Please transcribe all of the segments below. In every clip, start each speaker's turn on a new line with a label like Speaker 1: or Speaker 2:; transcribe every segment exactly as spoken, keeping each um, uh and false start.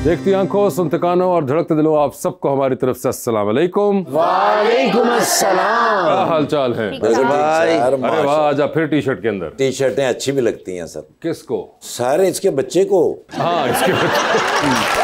Speaker 1: देखती आंखों, सुनते कानों और धड़कते दिलों, आप सबको हमारी तरफ से अस्सलाम वालेकुम।
Speaker 2: वालेकुम अस्सलाम।
Speaker 1: क्या हाल चाल है
Speaker 2: भाई?
Speaker 1: अरे वाह, आज आप फिर टी शर्ट के अंदर।
Speaker 2: टी शर्टें अच्छी भी लगती हैं सर।
Speaker 1: किसको?
Speaker 2: सारे इसके बच्चे को।
Speaker 1: हाँ, इसके बच्चे।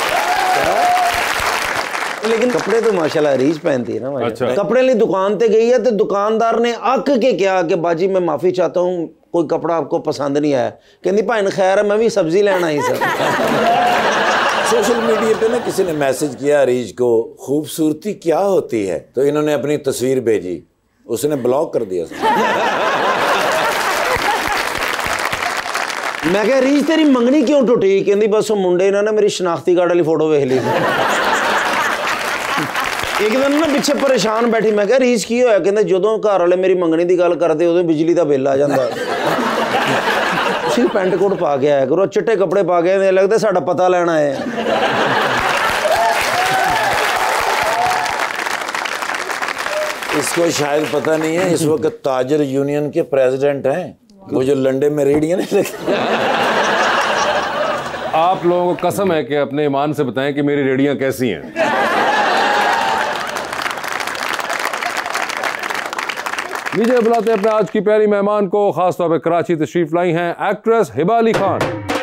Speaker 3: लेकिन कपड़े तो माशाल्लाह रीच पहनती है ना भाई।
Speaker 1: अच्छा।
Speaker 3: कपड़े लिए दुकान पे गई है तो दुकानदार ने अक के क्या कि बाजी मैं माफी चाहता हूँ, कोई कपड़ा आपको पसंद नहीं आया। कहती भाई खैर है, मैं भी सब्जी लेना ही सर।
Speaker 2: सोशल मीडिया पे ना किसी ने मैसेज किया अरीज को, खूबसूरती क्या होती है, तो इन्होंने अपनी तस्वीर भेजी, उसने ब्लॉक कर दिया सर।
Speaker 3: मैं कह रीच तेरी मंगनी क्यों टूटी? कहती बस वो मुंडे ने ना मेरी शनाख्ती कार्ड वाली फोटो वेख ली थी। एक दिन ना पिछे परेशान बैठी, मैं कह रीच की होया? कहते जदों घर वाले मेरी मंगनी की गल करते उदों बिजली का बिल आ जाता। सिर्फ पेंट कोट पा के आया करो, चिट्टे कपड़े पा के लगता साडा पता लेना है।
Speaker 2: इसको शायद पता नहीं है, इस वक्त ताजर यूनियन के प्रेसिडेंट हैं, वो जो लंडे में रेडियां नहीं लगती।
Speaker 1: आप लोगों को कसम है कि अपने ईमान से बताएं कि मेरी रेडियां कैसी हैं। लीजिए बुलाते हैं अपने आज की प्यारी मेहमान को, खासतौर पर कराची तशरीफ लाई हैं एक्ट्रेस हिबा अली खान।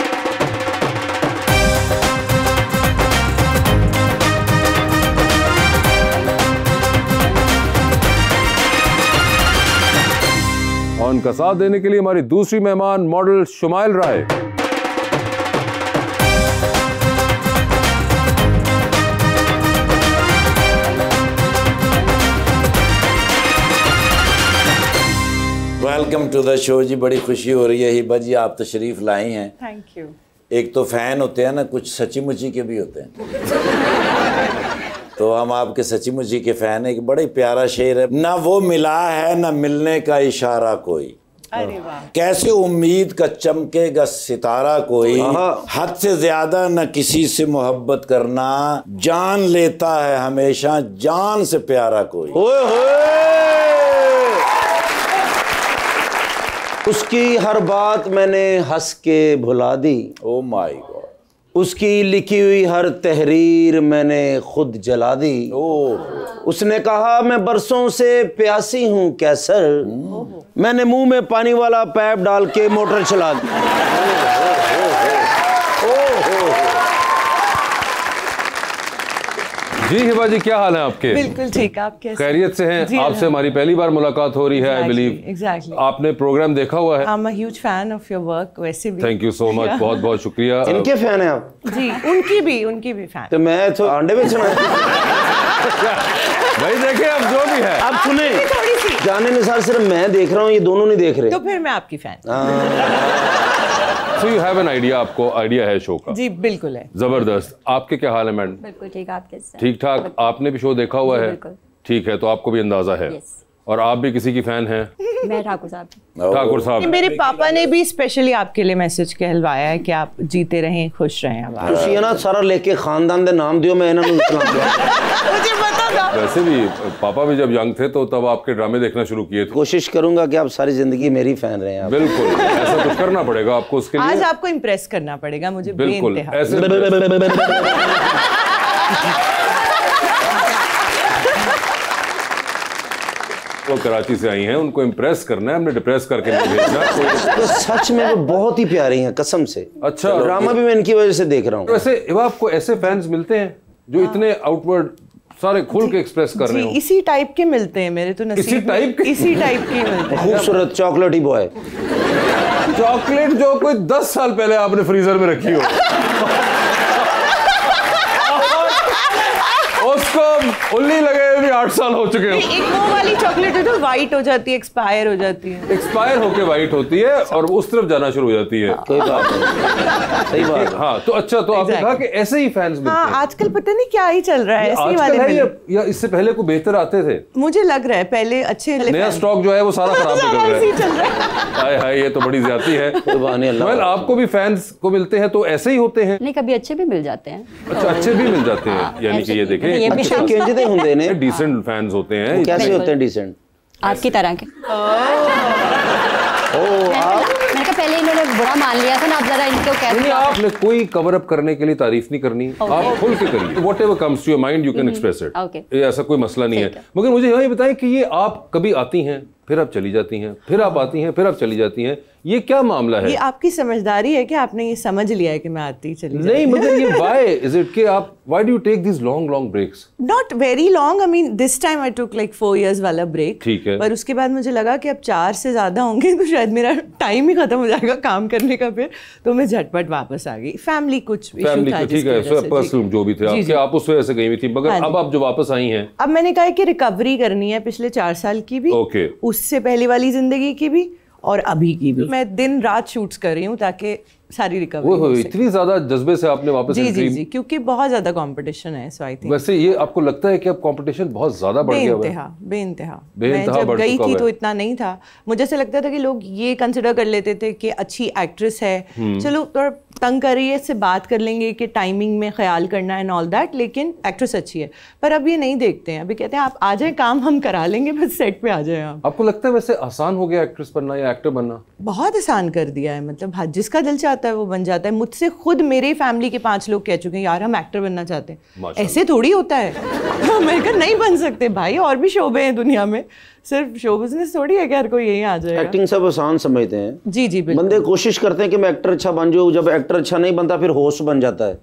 Speaker 1: और उनका साथ देने के लिए हमारी दूसरी मेहमान model Shumail Rai.
Speaker 2: Welcome to the show जी, बड़ी खुशी हो रही है हिबा जी आप तशरीफ लाई हैं।
Speaker 4: Thank you.
Speaker 2: एक तो फैन होते हैं ना, कुछ सच्ची मुच्ची के भी होते हैं। तो हम आपके सच्ची मुच्ची के फैन हैं। एक बड़ा ही प्यारा शेर है, ना वो मिला है ना मिलने का इशारा कोई,
Speaker 4: अरे वाह।
Speaker 2: कैसे उम्मीद का चमकेगा सितारा कोई, हद से ज्यादा न किसी से मोहब्बत करना, जान लेता है हमेशा जान से प्यारा कोई।
Speaker 3: ओए होए, उसकी हर बात मैंने हंस के भुला दी।
Speaker 2: Oh my God.
Speaker 3: उसकी लिखी हुई हर तहरीर मैंने खुद जला दी।
Speaker 2: ओह।
Speaker 3: उसने कहा मैं बरसों से प्यासी हूँ कैसर, मैंने मुंह में पानी वाला पैप डाल के मोटर चला दी।
Speaker 1: जी हिबा जी, क्या हाल है आपके?
Speaker 4: बिल्कुल ठीक, आप कैसे?
Speaker 1: खैरियत से हैं? आपसे हमारी पहली बार मुलाकात हो रही है, आई बिलीव।
Speaker 4: एग्जैक्टली।
Speaker 1: आपने प्रोग्राम देखा हुआ है?
Speaker 4: I am a huge fan of your work. वैसे भी
Speaker 1: थैंक यू सो मच, बहुत बहुत शुक्रिया।
Speaker 3: इनके फैन हैं आप?
Speaker 4: जी, उनकी भी उनकी भी फैन।
Speaker 3: तो मैं तो अंडे बेचना।
Speaker 1: भाई देखिए, अब जो भी है
Speaker 3: आप सुने,
Speaker 4: थोड़ी सी
Speaker 3: जाने निसार सिर्फ मैं देख रहा हूँ, ये दोनों नहीं देख रहे।
Speaker 4: तो फिर मैं आपकी fan.
Speaker 1: So you have an idea, आपको आइडिया है शो का?
Speaker 4: जी बिल्कुल है।
Speaker 1: जबरदस्त। आपके क्या हाल है मैडम?
Speaker 5: बिल्कुल ठीक, आप कैसे?
Speaker 1: ठीक ठाक। आपने भी शो देखा हुआ है?
Speaker 5: बिल्कुल।
Speaker 1: ठीक है, तो आपको भी अंदाजा है।
Speaker 5: Yes.
Speaker 1: और आप भी किसी की फैन हैं?
Speaker 5: मैं ठाकुर साहब।
Speaker 1: ठाकुर साहब।
Speaker 4: मेरे पापा ने भी स्पेशली आपके लिए मैसेज कहलवाया है कि आप जीते रहें, खुश रहें। अब आप
Speaker 3: ਤੁਸੀਂ ਨਾ ਸਾਰਾ ਲਿਖ ਕੇ ਖਾਨਦਾਨ ਦੇ ਨਾਮ ਦਿਓ, ਮੈਂ ਇਹਨਾਂ ਨੂੰ ਇਤਲਾਮ ਦਿਆਂ।
Speaker 4: मुझे पता था।
Speaker 1: वैसे भी पापा भी जब यंग थे तो तब आपके ड्रामे देखना शुरू किए थे।
Speaker 3: कोशिश करूंगा कि आप सारी जिंदगी मेरी फैन रहे आप।
Speaker 1: बिल्कुल, ऐसा कुछ करना पड़ेगा आपको उसके लिए।
Speaker 4: आज आपको इम्प्रेस करना पड़ेगा मुझे।
Speaker 1: बिल्कुल
Speaker 4: बेइंतहा।
Speaker 1: ऐसे वो कराची से आई हैं, उनको इम्प्रेस करना है, हमने डिप्रेस करके नहीं भेजना।
Speaker 3: तो सच में वो बहुत ही प्यारी हैं कसम से।
Speaker 1: अच्छा।
Speaker 3: ड्रामा भी मैं इनकी वजह से देख रहा हूँ।
Speaker 1: वैसे हिबा, आपको ऐसे फैंस मिलते हैं जो इतने आउटवर्ड सारे खुल के एक्सप्रेस कर रहे
Speaker 4: जी,
Speaker 1: हो?
Speaker 4: इसी टाइप के मिलते हैं मेरे तो नसीब
Speaker 1: इसी
Speaker 4: में।
Speaker 1: टाइप के?
Speaker 4: इसी टाइप के मिलते हैं।
Speaker 3: खूबसूरत चॉकलेटी बॉय।
Speaker 1: चॉकलेट जो कोई दस साल पहले आपने फ्रीजर में रखी हो, उसको उल्ली लगे हुए भी आठ साल हो चुके हो।
Speaker 4: एक वो वाली चॉकलेट है जो व्हाइट हो जाती है, एक्सपायर हो जाती है।
Speaker 1: एक्सपायर होके वाइट होती है और उस तरफ जाना शुरू हो जाती है।
Speaker 3: कोई बात नहीं, सही बात।
Speaker 1: हाँ, तो अच्छा, तो आपने कहा कि ऐसे ही फैंस मिलते
Speaker 4: हाँ,
Speaker 1: हैं।
Speaker 4: आजकल पता नहीं क्या ही चल रहा है, ऐसे ही
Speaker 1: आजकल
Speaker 4: वाले
Speaker 1: है या,
Speaker 4: मिले।
Speaker 1: या इससे पहले कोई बेहतर आते थे?
Speaker 4: मुझे लग रहा है पहले अच्छे
Speaker 1: नया स्टॉक जो है वो सारा खराब निकल रहा है।
Speaker 4: चल रहा है।
Speaker 1: हाय हाय, ये तो बड़ी ज्यादती है। well, आपको भी फैंस को मिलते हैं तो ऐसे ही होते हैं?
Speaker 5: नहीं, कभी अच्छे भी मिल जाते हैं।
Speaker 1: अच्छा, अच्छे भी मिल जाते हैं, यानी कि ये देखें,
Speaker 5: ये भी
Speaker 3: अच्छा किंजदे होंगे ने
Speaker 1: डिसेंट फैंस होते हैं।
Speaker 3: कैसे होते हैं डिसेंट?
Speaker 5: आपकी तरह के।
Speaker 3: ओ,
Speaker 5: मैंने कहा पहले इन्होंने बुरा मान लिया था ना, अब जरा इनको
Speaker 1: नहीं,
Speaker 5: कैसे
Speaker 1: आपने कोई कवर अप करने के लिए तारीफ नहीं करनी, आप खुल के करिए, whatever comes to your mind you can express it,
Speaker 5: Okay.
Speaker 1: ये ऐसा कोई मसला नहीं है। मगर मुझे यही बताएं कि ये आप कभी आती हैं फिर आप चली जाती हैं, फिर आप आती हैं फिर आप चली जाती हैं, ये क्या मामला है?
Speaker 4: ये आपकी समझदारी है कि आपने ये समझ लिया है कि मैं आती चली
Speaker 1: नहीं, मगर ये व्हाई इज इट कि आप why do you take this long long breaks?
Speaker 4: Not very long, I mean this time I took like four years वाला ब्रेक,
Speaker 1: ठीक है।
Speaker 4: पर उसके बाद मुझे लगा कि अब चार से ज्यादा होंगे तो शायद मेरा टाइम ही खत्म हो जाएगा काम करने का, फिर तो मैं झटपट वापस आ गई। फैमिली कुछ इशू
Speaker 1: फैमिली
Speaker 4: था
Speaker 1: को, ठीक
Speaker 4: जिसकी
Speaker 1: है,
Speaker 4: वजह से,
Speaker 1: पर्सनल जो भी थे आपके, आप उस वजह से गई हुई थी, मगर
Speaker 4: हाँ
Speaker 1: अब आप जो वापस आई हैं,
Speaker 4: अब मैंने कहा है कि रिकवरी करनी है पिछले चार साल की भी,
Speaker 1: ओके,
Speaker 4: उससे पहले वाली जिंदगी की भी और अभी की भी। मैं दिन रात शूट्स कर रही हूँ ताकि सारी रिकवरी हो सके।
Speaker 1: इतनी ज्यादा जज्बे से आपने वापस
Speaker 4: जी जी
Speaker 1: entry-
Speaker 4: जी, क्योंकि बहुत ज्यादा कंपटीशन है, सो आई थिंक।
Speaker 1: वैसे ये आपको लगता है कि अब कंपटीशन बहुत ज्यादा बढ़ गया है?
Speaker 4: बेइंतहा बेइंतहा मैं
Speaker 1: बेइंतहा
Speaker 4: जब
Speaker 1: बढ़
Speaker 4: गई
Speaker 1: चुका
Speaker 4: थी
Speaker 1: है।
Speaker 4: तो इतना नहीं था, मुझे ऐसे लगता था कि लोग ये कंसिडर कर लेते थे कि अच्छी एक्ट्रेस है, चलो थोड़ा तंग कर रही है, इससे बात कर लेंगे कि टाइमिंग में ख्याल करना है एंड ऑल दैट, लेकिन एक्ट्रेस अच्छी है। पर अब ये नहीं देखते हैं, अभी कहते हैं आप आ जाए, काम हम करा लेंगे, बस सेट पे आ जाए आप।
Speaker 1: आपको लगता है वैसे आसान हो गया एक्ट्रेस बनना या एक्टर बनना?
Speaker 4: बहुत आसान कर दिया है, मतलब हाँ, जिसका दिल चाहता है वो बन जाता है। मुझसे खुद मेरे फैमिली के पांच लोग कह चुके हैं यार हम एक्टर बनना चाहते हैं, ऐसे थोड़ी होता है। मैंने कहा नहीं बन सकते भाई, और भी शोबे हैं दुनिया में, सिर्फ शो बिजनेस थोड़ी है कि हर कोई यही आ जाएगा।
Speaker 3: एक्टिंग सब आसान समझते हैं।
Speaker 4: जी जी बिल्कुल।
Speaker 3: बंदे कोशिश करते हैं कि मैं एक्टर अच्छा बन जाऊँ, जब एक्टर अच्छा नहीं बनता फिर होस्ट बन जाता है।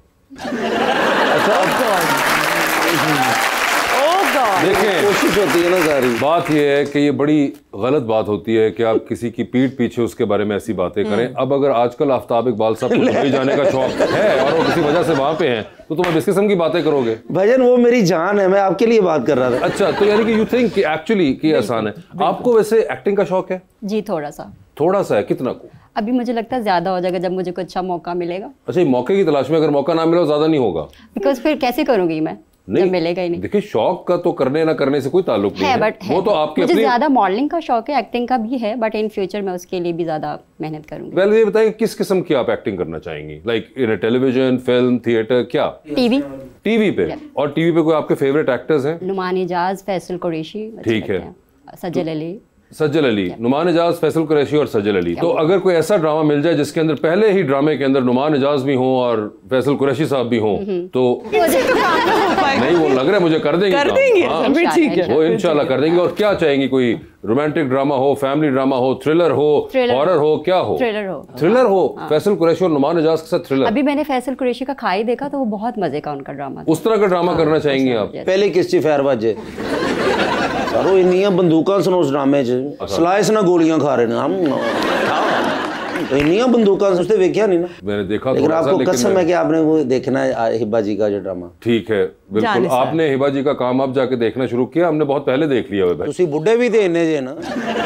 Speaker 1: देखें,
Speaker 3: कोशिश होती है ना सारी।
Speaker 1: बात यह है कि ये बड़ी गलत बात होती है कि आप किसी की पीठ पीछे उसके बारे में ऐसी बातें करें। अब अगर आजकल आफ्ताब इकबाल साहब को दुबई जाने का शौक है और वो किसी वजह से वहां पे हैं, तो तुम अब इस किस्म की बातें करोगे?
Speaker 3: भाईजान वो मेरी जान है, मैं आपके लिए बात कर रहा था।
Speaker 1: अच्छा, तो यानी कि यू थिंक कि एक्चुअली कि आसान है। आपको वैसे एक्टिंग का शौक है?
Speaker 5: जी थोड़ा सा
Speaker 1: थोड़ा सा है, कितना को?
Speaker 5: अभी मुझे लगता है ज्यादा हो जाएगा जब मुझे कोई अच्छा मौका मिलेगा।
Speaker 1: अच्छा, ये मौके की तलाश में, अगर मौका ना मिले तो ज्यादा नहीं होगा?
Speaker 5: बिकॉज फिर कैसे करूंगी मैं जब मिलेगा ही नहीं।
Speaker 1: देखिए, शौक का तो करने ना करने से कोई ताल्लुक नहीं
Speaker 5: है,
Speaker 1: है,
Speaker 5: बट
Speaker 1: वो तो आपके
Speaker 5: मुझे
Speaker 1: अपनी।
Speaker 5: ज्यादा मॉडलिंग का शौक है, एक्टिंग का भी है, बट इन फ्यूचर मैं उसके लिए भी ज्यादा मेहनत करूंगी।
Speaker 1: पहले ये बताइए किस किस्म की आप एक्टिंग करना चाहेंगी? Like in television, film, theatre, क्या?
Speaker 5: टीवी
Speaker 1: टीवी पे। और टीवी पे कोई आपके फेवरेट एक्टर्स हैं?
Speaker 5: नुमान इजाज, फैसल कुरैशी,
Speaker 1: ठीक है।
Speaker 5: सज्जल अली।
Speaker 1: सज्जल अली, नुमान इजाज, फैसल कुरैशी और सज्जल अली। तो अगर कोई ऐसा ड्रामा मिल जाए जिसके अंदर पहले ही ड्रामे के अंदर नुमान इजाज भी हो और फैसल कुरैशी साहब भी हो, तो नहीं, वो लग रहा है मुझे कर देंगे
Speaker 4: कर
Speaker 1: काम।
Speaker 4: देंगे,
Speaker 1: हाँ,
Speaker 4: फिर ठीक है।
Speaker 1: वो इंशाल्लाह कर देंगे। और क्या चाहेंगी? कोई रोमांटिक ड्रामा हो, फैमिली ड्रामा हो, थ्रिलर हो, हॉरर हो, क्या हो?
Speaker 5: थ्रिलर हो।
Speaker 1: थ्रिलर हो। फैसल कुरैशी और नुमान इजाज के साथ थ्रिलर।
Speaker 5: अभी मैंने फैसल कुरैशी का खाई देखा तो वो बहुत मजे का उनका ड्रामा था।
Speaker 1: उस तरह का ड्रामा करना चाहेंगी आप?
Speaker 3: पहले किस ची फैर बाजे सारो इन्नियां बंदूकां सन उस ड्रामे च, स्लाइस ना गोलियां खा रहे ने हम, तो इन्नियां बंदूकां उसने वेख्या नहीं ना।
Speaker 1: मैंने देखा
Speaker 3: लेकिन
Speaker 1: थोड़ा सा,
Speaker 3: आपको
Speaker 1: लेकिन
Speaker 3: कसम
Speaker 1: मैं-
Speaker 3: है कि आपने वो देखना है हिब्बा जी का जो ड्रामा।
Speaker 1: ठीक है, बिल्कुल।
Speaker 4: जाने साहब।
Speaker 1: आपने हिबा जी का काम अब जाके देखना शुरू किया? हमने बहुत पहले देख लिया हुआ है।
Speaker 3: तुसी बुढ़े भी थे इन्ने जे ना।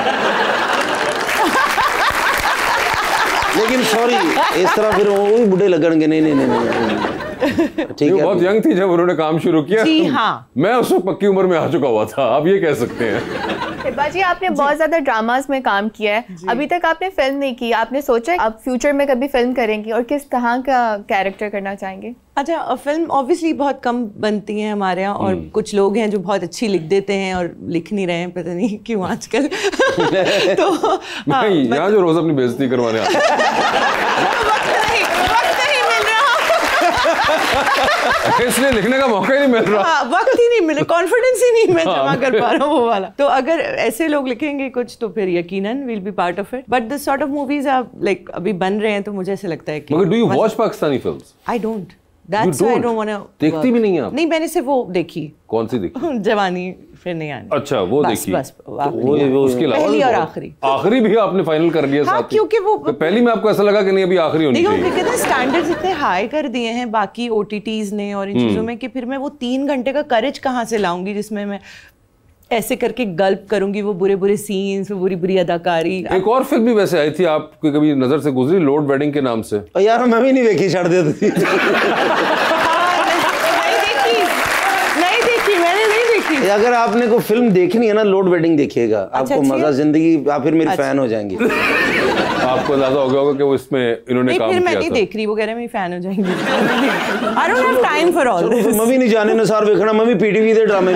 Speaker 3: लेकिन सॉरी, इस तरह फिर वो भी बुढ़े लगणगे। नहीं नहीं नहीं, नहीं। ठीक
Speaker 1: वो
Speaker 3: है।
Speaker 1: बहुत यंग थी जब उन्होंने काम शुरू किया।
Speaker 4: जी हाँ।
Speaker 1: मैं उस वक्त पक्की उम्र में आ चुका हुआ था, आप ये कह सकते हैं।
Speaker 6: हिब्बा जी, आपने बहुत ज्यादा ड्रामास में काम किया है, अभी तक आपने फिल्म नहीं की। आपने सोचा आप फ्यूचर में कभी फिल्म करेंगी और किस तरह का कैरेक्टर करना चाहेंगे?
Speaker 4: अच्छा, फिल्म ऑब्वियसली बहुत कम बनती हैं हमारे यहाँ, और कुछ लोग हैं जो बहुत अच्छी लिख देते हैं और लिख नहीं रहे हैं, पता नहीं क्यों आजकल। तो हाँ,
Speaker 1: नहीं, यहाँ जो रोज अपनी बेइज्जती करवाने आते हैं।
Speaker 4: वक्त नहीं, वक्त नहीं मिल रहा।
Speaker 1: इसलिए लिखने का मौका ही नहीं मिल रहा।
Speaker 4: हाँ, वक्त ही नहीं मिले, कॉन्फिडेंस ही नहीं मैं
Speaker 1: हाँ,
Speaker 4: जमा कर पा रहा हूँ वो वाला। तो अगर ऐसे लोग लिखेंगे कुछ तो फिर यकीनन will be part of it. But this sort of movies आप लाइक अभी बन रहे हैं, तो मुझे ऐसे लगता है कि
Speaker 1: मगर do you watch Pakistani films?
Speaker 4: I don't, that's why I don't want to.
Speaker 1: देखती भी नहीं हैं आप?
Speaker 4: नहीं, मैंने सिर्फ वो देखी,
Speaker 1: कौन सी देखी?
Speaker 4: जवानी फिर नहीं आनी।
Speaker 1: अच्छा, वो
Speaker 4: बस,
Speaker 1: देखी।
Speaker 4: बस
Speaker 1: तो
Speaker 4: आखिरी।
Speaker 1: वो, वो उसके अलावा
Speaker 4: पहली
Speaker 1: भी
Speaker 4: और
Speaker 1: बहुत-
Speaker 4: आखिरी।
Speaker 1: आखिरी भी आपने फाइनल कर लिया
Speaker 4: हाँ,
Speaker 1: साथ ही?
Speaker 4: क्योंकि वो-
Speaker 1: तो पहली में आपको ऐसा लगा कि नहीं अभी आखिरी होनी
Speaker 4: नहीं,
Speaker 1: चाहिए?
Speaker 4: कहते हैं स्टैंडर्ड्स इतने हाई कर दिए हैं बाकी ओटीटीज ने और इन चीजों में कि फिर मैं वो तीन घंटे का करेज कहाँ से लाऊंगी जिसमें मैं ऐसे करके गल्प करूंगी वो बुरे बुरे सीन्स, वो बुरी बुरी अदाकारी।
Speaker 1: एक और फिल्म भी वैसे आई थी, आपकी कभी नजर से गुजरी, लोड वेडिंग के नाम से?
Speaker 3: और यार मैं भी नहीं देखी, छड़ दे दी।
Speaker 4: नहीं देखी, मैंने नहीं देखी।
Speaker 3: अगर आपने को फिल्म देखनी है ना, लोड वेडिंग देखिएगा, आपको
Speaker 4: अच्छी
Speaker 3: मजा
Speaker 4: है?
Speaker 3: जिंदगी, आप फिर मेरी फैन हो जाएंगी।
Speaker 1: आपको अंदाजा हो गया होगा कि वो इसमें इन्होंने
Speaker 4: नहीं,
Speaker 1: काम
Speaker 4: फिर मैं
Speaker 1: किया
Speaker 4: नहीं
Speaker 1: था।
Speaker 4: देख रही, वो कह रहे मेरी फैन हो जाएंगी। I don't have time for all this.
Speaker 3: मैं भी नहीं जाने नसार वेखना, मैं भी पीटीवी दे ड्रामे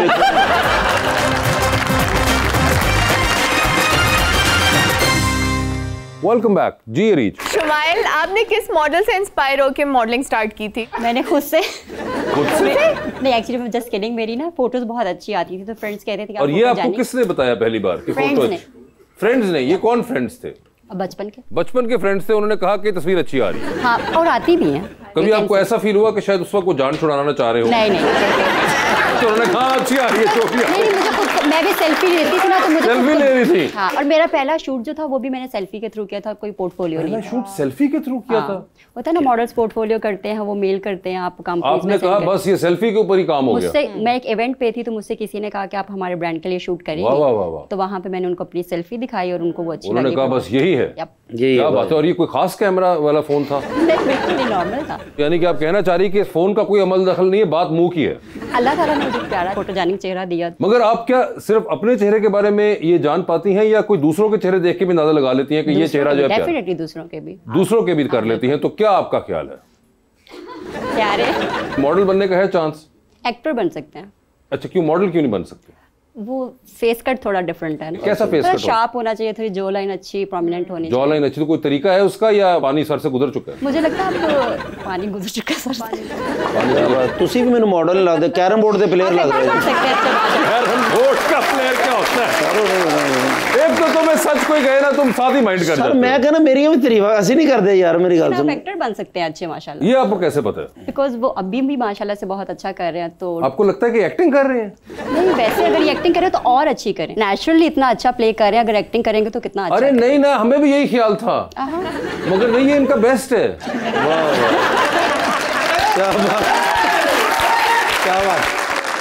Speaker 3: देखना।
Speaker 1: वेलकम बैक जी रीच।
Speaker 6: शुमाइल, आपने किस मॉडल से इंस्पायर होकर मॉडलिंग स्टार्ट की थी?
Speaker 5: मैंने खुद से
Speaker 1: खुद से?
Speaker 5: नहीं, एक्चुअली मैं जस्ट किडिंग, मेरी ना फोटोज बहुत अच्छी आती थी तो फ्रेंड्स कहते थे कि
Speaker 1: और ये आपको किसने बताया पहली बार कि
Speaker 5: Friends
Speaker 1: फोटो?
Speaker 5: ने।
Speaker 1: फ्रेंड्स ने? ये कौन फ्रेंड्स थे?
Speaker 5: बचपन के।
Speaker 1: बचपन के फ्रेंड्स थे, उन्होंने कहा कि तस्वीर अच्छी आ रही है।
Speaker 5: हाँ, और आती भी है।
Speaker 1: कभी आपको ऐसा फील हुआ कि शायद उस वक्त वो जान छुड़ाना चाह रहे हो?
Speaker 5: नहीं नहीं
Speaker 1: तो उन्होंने कहा अच्छी आ रही है जो भी आ रही
Speaker 5: नहीं,
Speaker 1: है।
Speaker 5: मुझे खुद मैं भी सेल्फी लेती थी ना, तो मुझे
Speaker 1: सेल्फी
Speaker 5: खुद-
Speaker 1: ले रही थी?
Speaker 5: हाँ, और मेरा पहला शूट जो था वो भी मैंने सेल्फी के थ्रू किया था, कोई पोर्टफोलियो नहीं था।
Speaker 1: शूट सेल्फी के थ्रू किया था?
Speaker 5: होता है ना, मॉडल्स पोर्टफोलियो करते हैं, वो मेल करते हैं, आप कंपनीज
Speaker 1: आपने
Speaker 5: में
Speaker 1: कहा
Speaker 5: send
Speaker 1: बस ये सेल्फी के ऊपर ही काम हो गया?
Speaker 5: मुझसे, मैं एक इवेंट पे थी तो मुझसे किसी ने कहा कि आप हमारे ब्रांड के लिए शूट करेंगे।
Speaker 1: वाह वाह वाह वाह।
Speaker 5: तो वहाँ पे मैंने उनको अपनी सेल्फी दिखाई और उनको वो अच्छी
Speaker 1: उन्होंने
Speaker 5: लगी।
Speaker 1: कहा बस यही है?
Speaker 5: Yep।
Speaker 3: यही
Speaker 1: क्या
Speaker 3: है
Speaker 1: बात है। और ये कोई खास कैमरा वाला फोन था?
Speaker 5: नहीं, बिल्कुल नहीं, नॉर्मल था।
Speaker 1: यानी कि आप कहना चाह रही कि इस फोन का कोई अमल दखल नहीं है, बात मुंह की है।
Speaker 5: अल्लाह ताला ने मुझे प्यारा फोटोजेनिक चेहरा दिया।
Speaker 1: मगर आप क्या सिर्फ अपने चेहरे के बारे में ये जान पाती हैं या कोई दूसरों के चेहरे देख के भी अंदाजा लगा लेती हैं कि ये चेहरा जो है प्यारा?
Speaker 5: डेफिनेटली दूसरों के भी
Speaker 1: दूसरों के भी कर लेती हैं। तो क्या आपका ख्याल है,
Speaker 5: प्यारे
Speaker 1: मॉडल बनने का है चांस?
Speaker 5: एक्टर बन सकते हैं।
Speaker 1: अच्छा, क्यों मॉडल क्यों नहीं बन सकते?
Speaker 5: वो फेस कट थोड़ा डिफरेंट है ना।
Speaker 1: कैसा face
Speaker 5: थोड़ा
Speaker 1: cut हो?
Speaker 5: शार्प होना चाहिए, थोड़ी जो लाइन अच्छी प्रोमिनेंट होनी
Speaker 1: जॉ लाइन अच्छी, तो कोई तरीका है उसका या पानी सर से गुजर चुका है?
Speaker 5: मुझे लगता है आपको पानी गुजर चुका है सर से।
Speaker 3: तुसी भी मैंने मॉडल ला दे, कैरम बोर्ड के प्लेयर लग रहे
Speaker 5: कर सकते हैं अच्छा।
Speaker 1: कैरम बोर्ड का प्लेयर क्या होता है? एक तो तुम्हें सच कोई कहे ना तुम साथ ही माइंड कर
Speaker 3: सर
Speaker 1: जाते
Speaker 3: मैं कहना मेरी भी तरीफा ऐसी नहीं करते यार, मेरी गल
Speaker 5: आप
Speaker 3: सुन।
Speaker 5: एक्टर बन सकते हैं अच्छे माशाल्लाह।
Speaker 1: ये आपको कैसे पता है?
Speaker 5: बिकॉज वो अभी भी माशाल्लाह से बहुत अच्छा कर रहे हैं। तो
Speaker 1: आपको लगता है कि एक्टिंग कर रहे हैं?
Speaker 5: नहीं, वैसे अगर ये एक्टिंग करें तो और अच्छी करें। नेचुरली इतना अच्छा प्ले कर रहे हैं, अगर एक्टिंग करेंगे तो कितना अच्छा
Speaker 1: अरे
Speaker 5: करें।
Speaker 1: नहीं ना, हमें भी यही ख्याल था,
Speaker 5: आहा।
Speaker 1: मगर नहीं, ये इनका बेस्ट है।
Speaker 3: वाह वाह, क्या बात, क्या बात।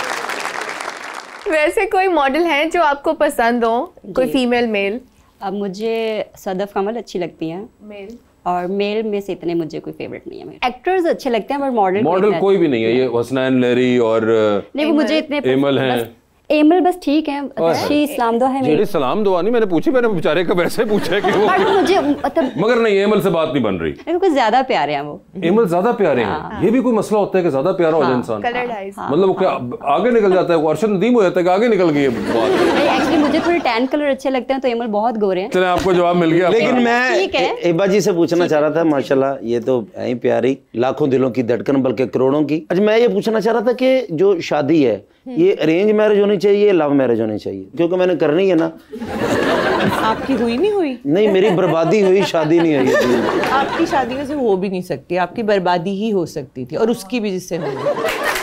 Speaker 6: वैसे कोई मॉडल हैं जो आपको पसंद हो, कोई फीमेल मेल?
Speaker 5: अब मुझे सदफ कमल अच्छी लगती हैं
Speaker 6: मेल
Speaker 5: और मेल में से इतने मुझे कोई फेवरेट नहीं है। मेरे एक्टर्स अच्छे लगते हैं पर मॉडल
Speaker 1: मॉडल कोई भी नहीं है। ये हसनैन लेरी और
Speaker 5: नहीं, वो मुझे इतने
Speaker 1: एमल हैं।
Speaker 5: बस- एमल बस ठीक है, अच्छी इस्लाम दुआ है मेरी।
Speaker 1: जेडी सलाम दुआ नहीं मैंने पूछी, मैंने बेचारे का वैसे पूछा कि वो,
Speaker 5: बट मुझे मतलब
Speaker 1: मगर नहीं, एमल से बात नहीं बन रही।
Speaker 5: मेरे को कुछ ज्यादा प्यारे हैं वो।
Speaker 1: एमल ज्यादा प्यारे हैं। ये भी कोई मसला होता है कि ज्यादा प्यारा हो जाए इंसान?
Speaker 6: Coloured eyes.
Speaker 1: मतलब वो क्या आगे निकल जाता है, वो अरशद नदीम हो जाता है कि आगे निकल गई है बात।
Speaker 5: नहीं, एक्चुअली मुझे थोड़े टैन कलर अच्छे लगते हैं तो एमल बहुत गोरे हैं।
Speaker 1: चले, आपको जवाब मिल गया।
Speaker 3: लेकिन
Speaker 1: अपना।
Speaker 3: मैं
Speaker 5: ठीक है।
Speaker 3: एबा जी से पूछना चाह रहा था, माशाल्लाह ये तो है ही प्यारी, लाखों दिलों की धड़कन बल्कि करोड़ों की। अच्छा, मैं ये पूछना चाह रहा था कि जो शादी है ये अरेंज मैरिज होनी चाहिए, लव मैरिज होनी चाहिए? क्योंकि मैंने करनी है ना।
Speaker 4: आपकी हुई नहीं हुई?
Speaker 3: नहीं, मेरी बर्बादी हुई, शादी नहीं हुई।
Speaker 4: आपकी शादी वैसे हो भी नहीं सकती, आपकी बर्बादी ही हो सकती थी, और उसकी भी जिससे हुई।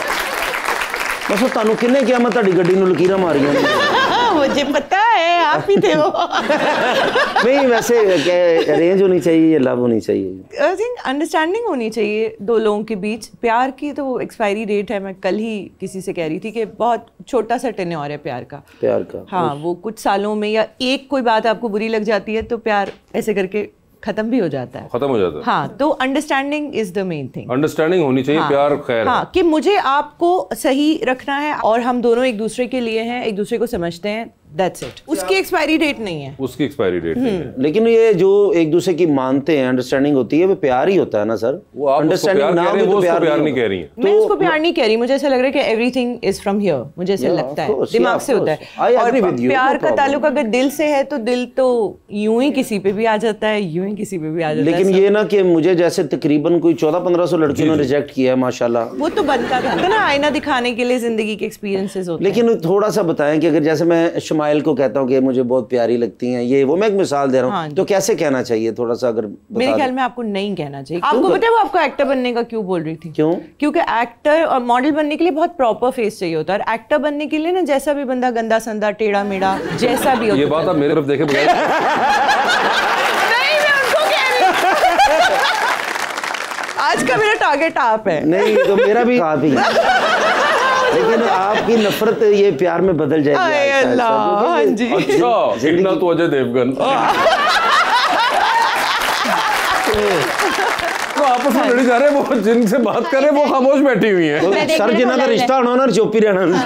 Speaker 3: बस ਤੁਹਾਨੂੰ ਕਿੰਨੇ ਕਿਹਾ ਮੈਂ ਤੁਹਾਡੀ ਗੱਡੀ ਨੂੰ ਲਕੀਰਾਂ ਮਾਰੀਆਂ ਨੇ?
Speaker 4: मुझे पता है, आप ही थे वो।
Speaker 3: नहीं, वैसे अरेंज होनी चाहिए, लव होनी चाहिए?
Speaker 4: आई थिंक अंडरस्टैंडिंग होनी चाहिए दो लोगों के बीच। प्यार की तो एक्सपायरी डेट है, मैं कल ही किसी से कह रही थी कि बहुत छोटा सा टेन्योर है प्यार का।
Speaker 3: प्यार का,
Speaker 4: हाँ, वो कुछ सालों में, या एक कोई बात आपको बुरी लग जाती है तो प्यार ऐसे करके खत्म भी हो जाता है,
Speaker 1: खत्म हो जाता है।
Speaker 4: हाँ, तो understanding is the main thing.
Speaker 1: Understanding होनी चाहिए।
Speaker 4: हाँ,
Speaker 1: प्यार खैर
Speaker 4: हाँ,
Speaker 1: है।
Speaker 4: कि मुझे आपको सही रखना है और हम दोनों एक दूसरे के लिए हैं, एक दूसरे को समझते हैं, दैट्स इट। उसकी एक्सपायरी डेट नहीं है।
Speaker 1: उसकी एक्सपायरी डेट नहीं है।
Speaker 3: लेकिन ये जो एक दूसरे की मानते हैं, अंडरस्टैंडिंग होती है, वो प्यार ही होता है ना सर?
Speaker 1: वो आप उसको प्यार कह रहे हैं, वो उसको प्यार नहीं कह रही हैं।
Speaker 4: मैं उसको प्यार नहीं कह रही, मुझे ऐसा लग रहा है कि एवरीथिंग इज फ्रॉम हियर, मुझे ऐसा
Speaker 3: Yeah,
Speaker 4: लगता
Speaker 3: of
Speaker 4: है,
Speaker 3: course,
Speaker 4: दिमाग
Speaker 3: yeah,
Speaker 4: से
Speaker 3: of
Speaker 4: होता
Speaker 3: course.
Speaker 4: है।
Speaker 3: I
Speaker 4: और
Speaker 3: agree with you,
Speaker 4: प्यार
Speaker 3: no
Speaker 4: का
Speaker 3: problem.
Speaker 4: ताल्लुक अगर दिल से है तो दिल तो यूं ही किसी पे भी आ जाता है, यूं ही किसी पे भी आ जाता है।
Speaker 3: लेकिन ये ना कि मुझे जैसे तकरीबन कोई चौदह पंद्रह सौ लड़कियों ने रिजेक्ट किया है माशाल्लाह।
Speaker 4: वो तो बनता था ना, आईना दिखाने के लिए जिंदगी के एक्सपीरियंसेस होते हैं।
Speaker 3: लेकिन थोड़ा सा बताएं कि अगर जैसे मैं शुमाइल को कहता हूँ कि मुझे बहुत प्यारी लगती हैं, ये वो, मैं एक मिसाल दे रहा हूँ,
Speaker 4: हाँ,
Speaker 3: तो कैसे कहना चाहिए? थोड़ा सा अगर
Speaker 4: मेरे ख्याल में आपको नहीं कहना चाहिए। आपको पता है वो आपको एक्टर बनने का क्यों बोल रही थी?
Speaker 3: क्यों?
Speaker 4: क्योंकि एक्टर और मॉडल बनने के लिए बहुत प्रॉपर फेस चाहिए होता है, और एक्टर बनने के लिए ना जैसा भी बंदा गंदा संदा टेढ़ा मेढ़ा जैसा भी हो।
Speaker 1: ये बात आप मेरे तरफ देखे बगैर
Speaker 4: नहीं, मैं उनको कह रही हूं। आज का मेरा टारगेट आप है।
Speaker 3: नहीं, तो मेरा भी आप ही है। लेकिन आपकी नफरत ये प्यार में बदल जाएगी।
Speaker 4: आए
Speaker 3: आहिस्ता आहिस्ता,
Speaker 4: अल्लाह, हाँ
Speaker 3: क्योंकि-
Speaker 4: जी।
Speaker 1: अच्छा, इतना तो अजय देवगन। तो आपस में लड़ी जा रहे हैं, वो जिनसे बात कर रहे हैं वो खामोश बैठी हुई हैं।
Speaker 5: मैं देख
Speaker 3: सर
Speaker 5: रही
Speaker 3: जिन्हों का
Speaker 5: हूँ
Speaker 3: रिश्ता होना ना, चुप ही रहना।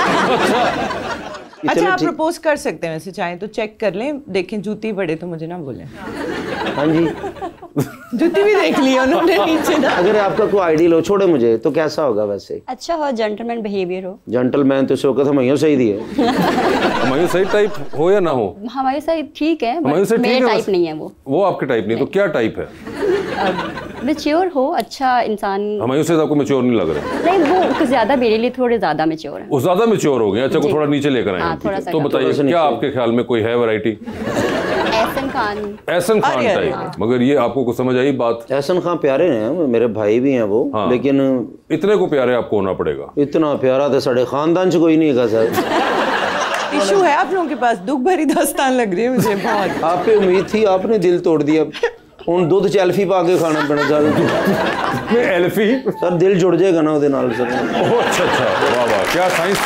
Speaker 4: अच्छा, आप प्रपोज कर सकते हैं वैसे, चाहे तो चेक कर लें, देखें जूती पड़े तो मुझे ना बोलें।
Speaker 3: हाँ जी,
Speaker 4: जुत्ती भी देख ली उन्होंने नीचे ना।
Speaker 3: अगर आपका कोई आइडियल हो, छोड़े मुझे, तो कैसा होगा वैसे?
Speaker 5: अच्छा हो, जेंटलमैन बिहेवियर हो।
Speaker 3: जेंटलमैन तो इस वक्त हमारे सही दिए।
Speaker 1: हमायूं सही टाइप हो या ना हो?
Speaker 5: हमारे साथ ठीक है,
Speaker 1: हमायूं से
Speaker 5: बट
Speaker 1: ठीक
Speaker 5: मेरे
Speaker 1: है
Speaker 5: टाइप
Speaker 1: वैसे?
Speaker 5: नहीं है वो।
Speaker 1: वो आपके टाइप नहीं, तो क्या टाइप है?
Speaker 5: मैच्योर हो, अच्छा इंसान।
Speaker 1: हमायूं से आपको मैच्योर नहीं लग रहा?
Speaker 5: नहीं, वो कुछ ज्यादा मेरे लिए थोड़े ज्यादा मैच्योर है।
Speaker 1: वो ज्यादा मैच्योर हो गए। अच्छा, को
Speaker 5: जी।
Speaker 1: थोड़ा नीचे लेकर आए
Speaker 5: हाँ,
Speaker 1: हैं।
Speaker 5: थोड़ा
Speaker 1: ठीक है।
Speaker 5: सा
Speaker 1: तो
Speaker 5: कम।
Speaker 1: बताइए, क्या आपके ख्याल में कोई है वैरायटी?
Speaker 5: एहसन खान।
Speaker 1: एहसन खान
Speaker 4: अरे, अरे,
Speaker 1: टाइप। मगर ये आपको कुछ समझ आई बात?
Speaker 3: एहसन खान प्यारे हैं, मेरे भाई भी हैं वो।
Speaker 1: हाँ।
Speaker 3: लेकिन
Speaker 1: इतने को प्यारे आपको होना पड़ेगा।
Speaker 3: इतना प्यारा तो साढ़े खानदान से कोई नहीं है सर।
Speaker 4: इशू है आप लोगों के पास, दुख भरी दास्तान लग रही है मुझे बहुत।
Speaker 3: आप पे उम्मीद थी, आपने दिल तोड़ दिया। ਹੁਣ ਦੁੱਧ ਚ ਐਲਫੀ ਪਾ ਕੇ ਖਾਣਾ ਪੈਣਾ ਸਰ।
Speaker 1: मैं एल्फी?
Speaker 3: ਸਰ ਦਿਲ ਜੁੜ ਜਾਏਗਾ ਨਾ ਉਹਦੇ ਨਾਲ ਸਰ।
Speaker 1: ओह, अच्छा अच्छा, वाह वाह, क्या साइंस।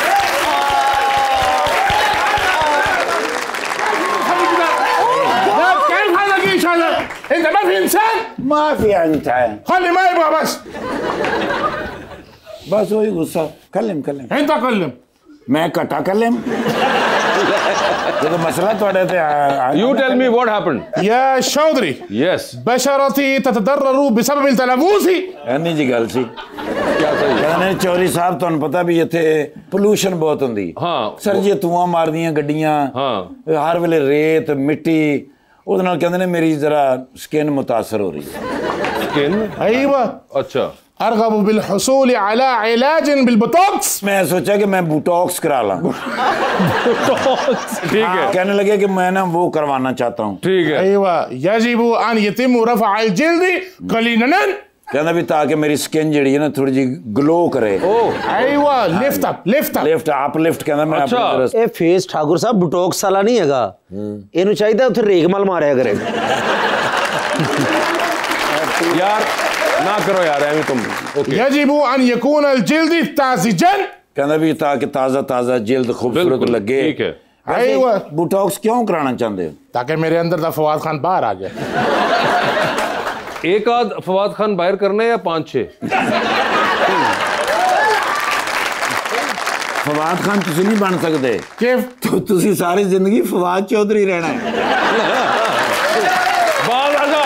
Speaker 7: كيف هذا قيش هذا؟ انت ما في انسان؟
Speaker 2: ما في انت
Speaker 7: خلي ما يبغى بس.
Speaker 2: बस वही गुस्सा। कलम कलम
Speaker 7: انت كلم.
Speaker 2: मैं कटा कलम। तो मसला थोड़े थे।
Speaker 1: You tell me what happened.
Speaker 7: يا شودري
Speaker 1: Yes.
Speaker 7: بشرتي تتضرر بسبب التلوث.
Speaker 2: ਐਨੀ ਜੀ ਗੱਲ ਸੀ।
Speaker 1: क्या सही?
Speaker 2: ਕਹਿੰਦੇ ਚੌਰੀ ਸਾਹਿਬ ਤੁਹਾਨੂੰ ਪਤਾ ਵੀ ਇੱਥੇ ਪੋਲੂਸ਼ਨ ਬਹੁਤ ਹੁੰਦੀ।
Speaker 1: ਹਾਂ।
Speaker 2: ਸਰ ਜੀ ਧੂਆਂ ਮਾਰਦੀਆਂ ਗੱਡੀਆਂ।
Speaker 1: ਹਾਂ।
Speaker 2: ਹਰ ਵੇਲੇ ਰੇਤ ਮਿੱਟੀ, ਉਹਦੇ ਨਾਲ ਕਹਿੰਦੇ ਨੇ ਮੇਰੀ ਜ਼ਰਾ ਸਕਿਨ ਮੁਤਾਸਰ ਹੋ ਰਹੀ ਹੈ।
Speaker 1: Skin?
Speaker 7: ايوه.
Speaker 1: अच्छा।
Speaker 7: ارغب بالحصول على علاج بالبوتوكس.
Speaker 2: मैं सोचा कि मैं बुटॉक्स करा ला।
Speaker 1: ठीक है,
Speaker 2: कहने लगे कि मैं ना वो करवाना चाहता हूँ।
Speaker 1: ठीक है।
Speaker 7: ايوه يجب ان يتم رفع الجلد قليلا.
Speaker 2: कहना भी ताकि मेरी स्किन जी है ना थोड़ी जी ग्लो करे।
Speaker 7: ايوه lift up lift up.
Speaker 2: Lift आप लिफ्ट कहना मैं
Speaker 1: अच्छा।
Speaker 2: अपनी तरफ
Speaker 3: ਇਹ ਫੇਸ ਠਾਕੁਰ ਸਾਹਿਬ ਬੁਟੋਕਸ ਵਾਲਾ ਨਹੀਂ ਹੈਗਾ। ਇਹਨੂੰ ਚਾਹੀਦਾ ਉੱਥੇ ਰੇਗਮਲ ਮਾਰਿਆ ਕਰੇ।
Speaker 1: यार ना करो यार, एमी तुम। ओके।
Speaker 7: يجب ان يكون الجلد طازجا.
Speaker 2: कहना भी ताकि ताज़ा ताज़ा जल्द खूबसूरत
Speaker 1: बिल्कुल,
Speaker 2: लगे।
Speaker 1: ठीक है।
Speaker 7: ايوه
Speaker 2: बुटॉक्स क्यों कराना चाहते हो?
Speaker 7: ताकि मेरे अंदर दा फवाद खान बाहर आ जाए.
Speaker 1: एक आध फवाद खान बाहर करने या पांच छह?
Speaker 2: फवाद खान तुसी नहीं बन सकते।
Speaker 7: كيف؟
Speaker 2: तो तुसी सारी जिंदगी फवाद चौधरी रहना है।
Speaker 1: बाल आजा।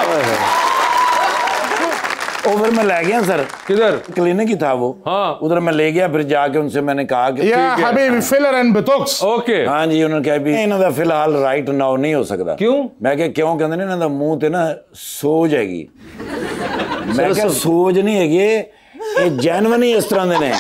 Speaker 2: और फिर मैं ले गया सर,
Speaker 1: किधर?
Speaker 2: क्लिनिक ही था वो।
Speaker 1: हाँ।
Speaker 2: उधर मैं ले गया, फिर जाके उनसे मैंने कहा कि
Speaker 7: يا حبيبي فيلر एंड बोटॉक्स.
Speaker 1: ओके।
Speaker 2: हाँ जी, उन्होंने कहा भी इन्हों दा फिलहाल राइट नाउ नहीं हो सकता।
Speaker 1: क्यों?
Speaker 2: मैं क्या क्यों कहते ने इन्हों दा मुंह ते ना सोज हैगी। मैं क्या सोज नहीं हैगी, ये जेन्युइन ही इस तरह दे ने।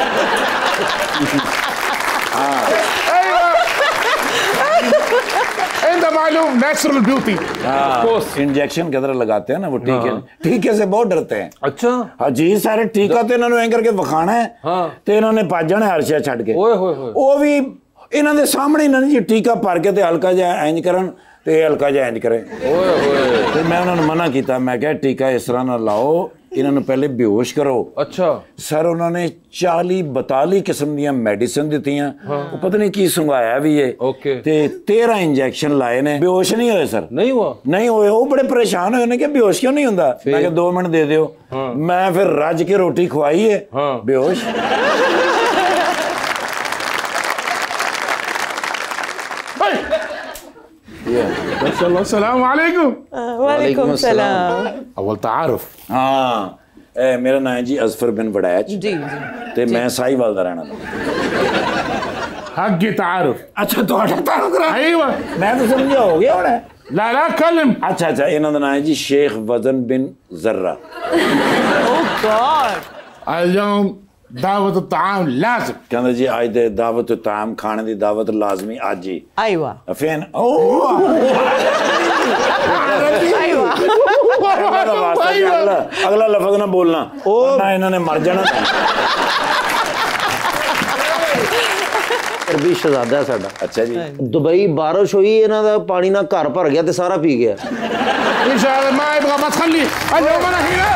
Speaker 7: انت معلوم नेचुरल ब्यूटी.
Speaker 2: इंजेक्शन किधर लगाते हैं ना वो टीके, टीके से बहुत डरते हैं।
Speaker 1: अच्छा।
Speaker 2: हाँ जी सारे टीका तो इन्होंने एं करके विखाना है।
Speaker 1: हाँ।
Speaker 2: तो इन्होंने भज जाना हर शे छड़ के।
Speaker 1: ओए होए होए।
Speaker 2: ਉਹ ਵੀ ਇਹਨਾਂ ਦੇ ਸਾਹਮਣੇ ਇਹਨਾਂ ਨੇ ਜੀ ਟੀਕਾ ਭਰ ਕੇ ਤੇ ਹਲਕਾ ਜਿਹਾ ਇੰਜ ਕਰਨ ਤੇ ਹਲਕਾ ਜਿਹਾ ਇੰਜ ਕਰੇ।
Speaker 1: ओए होए।
Speaker 2: ਤੇ ਮੈਂ ਉਹਨਾਂ ਨੂੰ ਮਨਾ ਕੀਤਾ, ਮੈਂ ਕਿਹਾ ਟੀਕਾ ਇਸ ਤਰ੍ਹਾਂ ਨਾ ਲਾਓ, ਇਹਨਾਂ ਨੂੰ ਪਹਿਲੇ ਬੇਹੋਸ਼ ਕਰੋ।
Speaker 1: अच्छा।
Speaker 2: ਸਰ ਉਹਨਾਂ ਨੇ ਚਾਲੀ ਬਤਾਲੀ ਕਿਸਮ ਦੀਆਂ ਮੈਡੀਸਿਨ ਦਿੱਤੀਆਂ, ਉਹ ਪਤਾ ਨਹੀਂ ਕੀ ਸੰਘਾਇਆ ਵੀ ਏ।
Speaker 1: ओके।
Speaker 2: ਤੇ ਤੇਰਾਂ ਇੰਜੈਕਸ਼ਨ ਲਾਏ ਨੇ, ਬੇਹੋਸ਼ ਨਹੀਂ ਹੋਏ ਸਰ।
Speaker 1: नहीं हुआ?
Speaker 2: ਨਹੀਂ ਹੋਏ, ਉਹ ਬੜੇ ਪਰੇਸ਼ਾਨ ਹੋਏ ਨੇ ਕਿ ਬੇਹੋਸ਼ ਕਿਉਂ ਨਹੀਂ ਹੁੰਦਾ। ਮੈਂ ਕਿਹਾ ਦੋ ਮਿੰਟ ਦੇ ਦਿਓ। ਮੈਂ ਫਿਰ ਰੱਜ ਕੇ ਰੋਟੀ ਖਵਾਈ ਏ,
Speaker 1: हाँ।
Speaker 2: ਬੇਹੋਸ਼।
Speaker 7: चलो السلام عليكم.
Speaker 4: वालेकुम सलाम।
Speaker 7: अول तारुफ.
Speaker 2: हाँ, ए, मेरा नाम है जी अजफर बिन वड़ैच
Speaker 4: जी जी।
Speaker 2: ते मैं साहिवाल दा रहना था।
Speaker 7: حق تعارف.
Speaker 2: अच्छा ਤੁਹਾਡਾ ਤਾਰੁਕ ਕਰਾ?
Speaker 7: ايوه.
Speaker 2: मैं तो समझा हो गया होना।
Speaker 7: لا لا كلم.
Speaker 2: अच्छा अच्छा, ਇਹਨਾਂ ਦਾ ਨਾਮ ਹੈ ਜੀ शेख वजन बिन जर्रा।
Speaker 4: ओह गॉड।
Speaker 7: اليوم دعوة الطعام لازم.
Speaker 2: ਕਹਿੰਦਾ ਜੀ ਅੱਜ ਦੇ ਦਾਵਤ ਤਾਮ ਖਾਣੇ ਦੀ ਦਾਵਤ ਲਾਜ਼ਮੀ ਅੱਜ ਹੀ।
Speaker 4: आईवा
Speaker 2: ਫੇਨ ओ
Speaker 4: आईवा।
Speaker 2: अगला वास्ता जी, अगला अगला लफ्ज ना बोलना, वरना ਇਹਨਾਂ ਨੇ मर जाना।
Speaker 3: ਅਰਬੀ ਸ਼ਹਜ਼ਾਦਾ ਸਾਡਾ।
Speaker 2: अच्छा जी।
Speaker 3: ਦੁਬਈ ਬਾਰਿਸ਼ ਹੋਈ, ਇਹਨਾਂ ਦਾ ਪਾਣੀ ਨਾਲ ਘਰ ਭਰ ਗਿਆ ਤੇ ਸਾਰਾ ਪੀ ਗਿਆ।
Speaker 7: ان شاء الله ما يبغى ما تخلي اليوم انا هنا.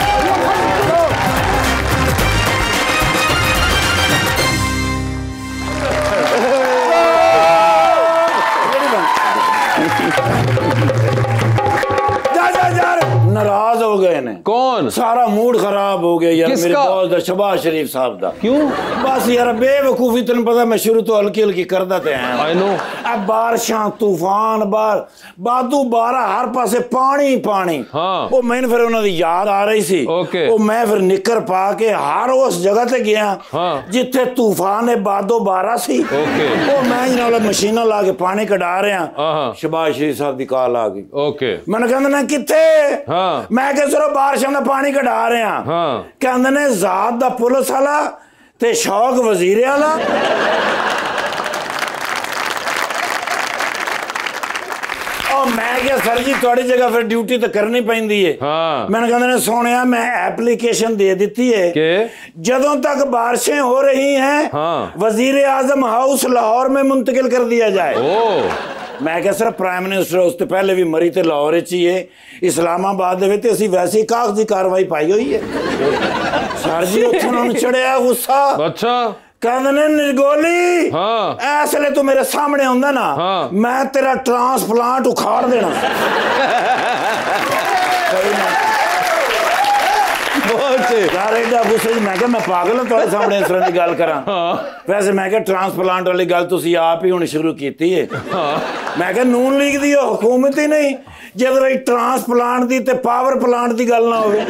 Speaker 2: जा जा जा नाराज हो गए ने।
Speaker 1: कौन? नुमान
Speaker 2: सारा मूड खराब हो गया यार मेरे
Speaker 1: किसका?
Speaker 2: बॉस दा शबाज शरीफ साहब दा।
Speaker 1: क्यों?
Speaker 2: बस यार बेवकूफी तेन पता मैं शुरू तो हल्की हल्की करदा ते आया।
Speaker 1: I know.
Speaker 2: अब बारिशां तूफान बार बादू बारा हर पासे पानी पानी।
Speaker 1: हाँ।
Speaker 2: वो मैंने फिर उन्होंने याद आ रही सी।
Speaker 1: ओके।
Speaker 2: वो मैं फिर निकर पा के हर उस जगह ते गया
Speaker 1: हाँ।
Speaker 2: जिथे तूफान है बादो बारा सी।
Speaker 1: ओके।
Speaker 2: वो मैं जनाब मशीना ला के पानी कढ़ा रहा
Speaker 1: हाँ।
Speaker 2: शबाज शरीफ साहब की कॉल आ गई।
Speaker 1: ओके।
Speaker 2: मैंने कहते ने किथे?
Speaker 1: हाँ।
Speaker 2: मैं कह सिर्फ बारिशां दा पानी कढ़ा रहा।
Speaker 1: हाँ।
Speaker 2: कहते ने जात दा पुलिस वाला ते शौक वजीरे वाला। और मैं क्या सर जी थोड़ी जगह फिर ड्यूटी तो करनी पैंदी है।
Speaker 1: हाँ।
Speaker 2: मैंने कहते ने सोनिया मैं एप्लीकेशन दे दी है
Speaker 1: के
Speaker 2: जदों तक बारिशें हो रही हैं
Speaker 1: हाँ।
Speaker 2: वजीर आजम हाउस लाहौर में मुंतकिल कर दिया जाए।
Speaker 1: ओ
Speaker 2: मैं क्या सर प्राइम मिनिस्टर उस तो पहले भी मरी तो लाहौर ची है इस्लामाबाद दे विच असीं वैसे ही कागजी कार्रवाई पाई हुई है। सर जी उत्थे उन्होंने चढ़िया गुस्सा।
Speaker 1: अच्छा।
Speaker 2: कहते ने निर्गोली
Speaker 1: हाँ।
Speaker 2: ऐसले तू मेरे सामने आंदा ना
Speaker 1: हाँ।
Speaker 2: मैं तेरा ट्रांसप्लांट उखाड़ देना। यार एडा गुस्से मैं क्या मैं पागल हूं तुहाडे सामने इस तरह की गल करा। वैसे मैं क्या ट्रांसप्लांट वाली गल तुसीं आप ही हुण शुरू कीती है। मैं क्या नून लीग दी हुकूमत ही नहीं जद भाई ट्रांसप्लांट दी ते पावर प्लांट दी गल ना होवे।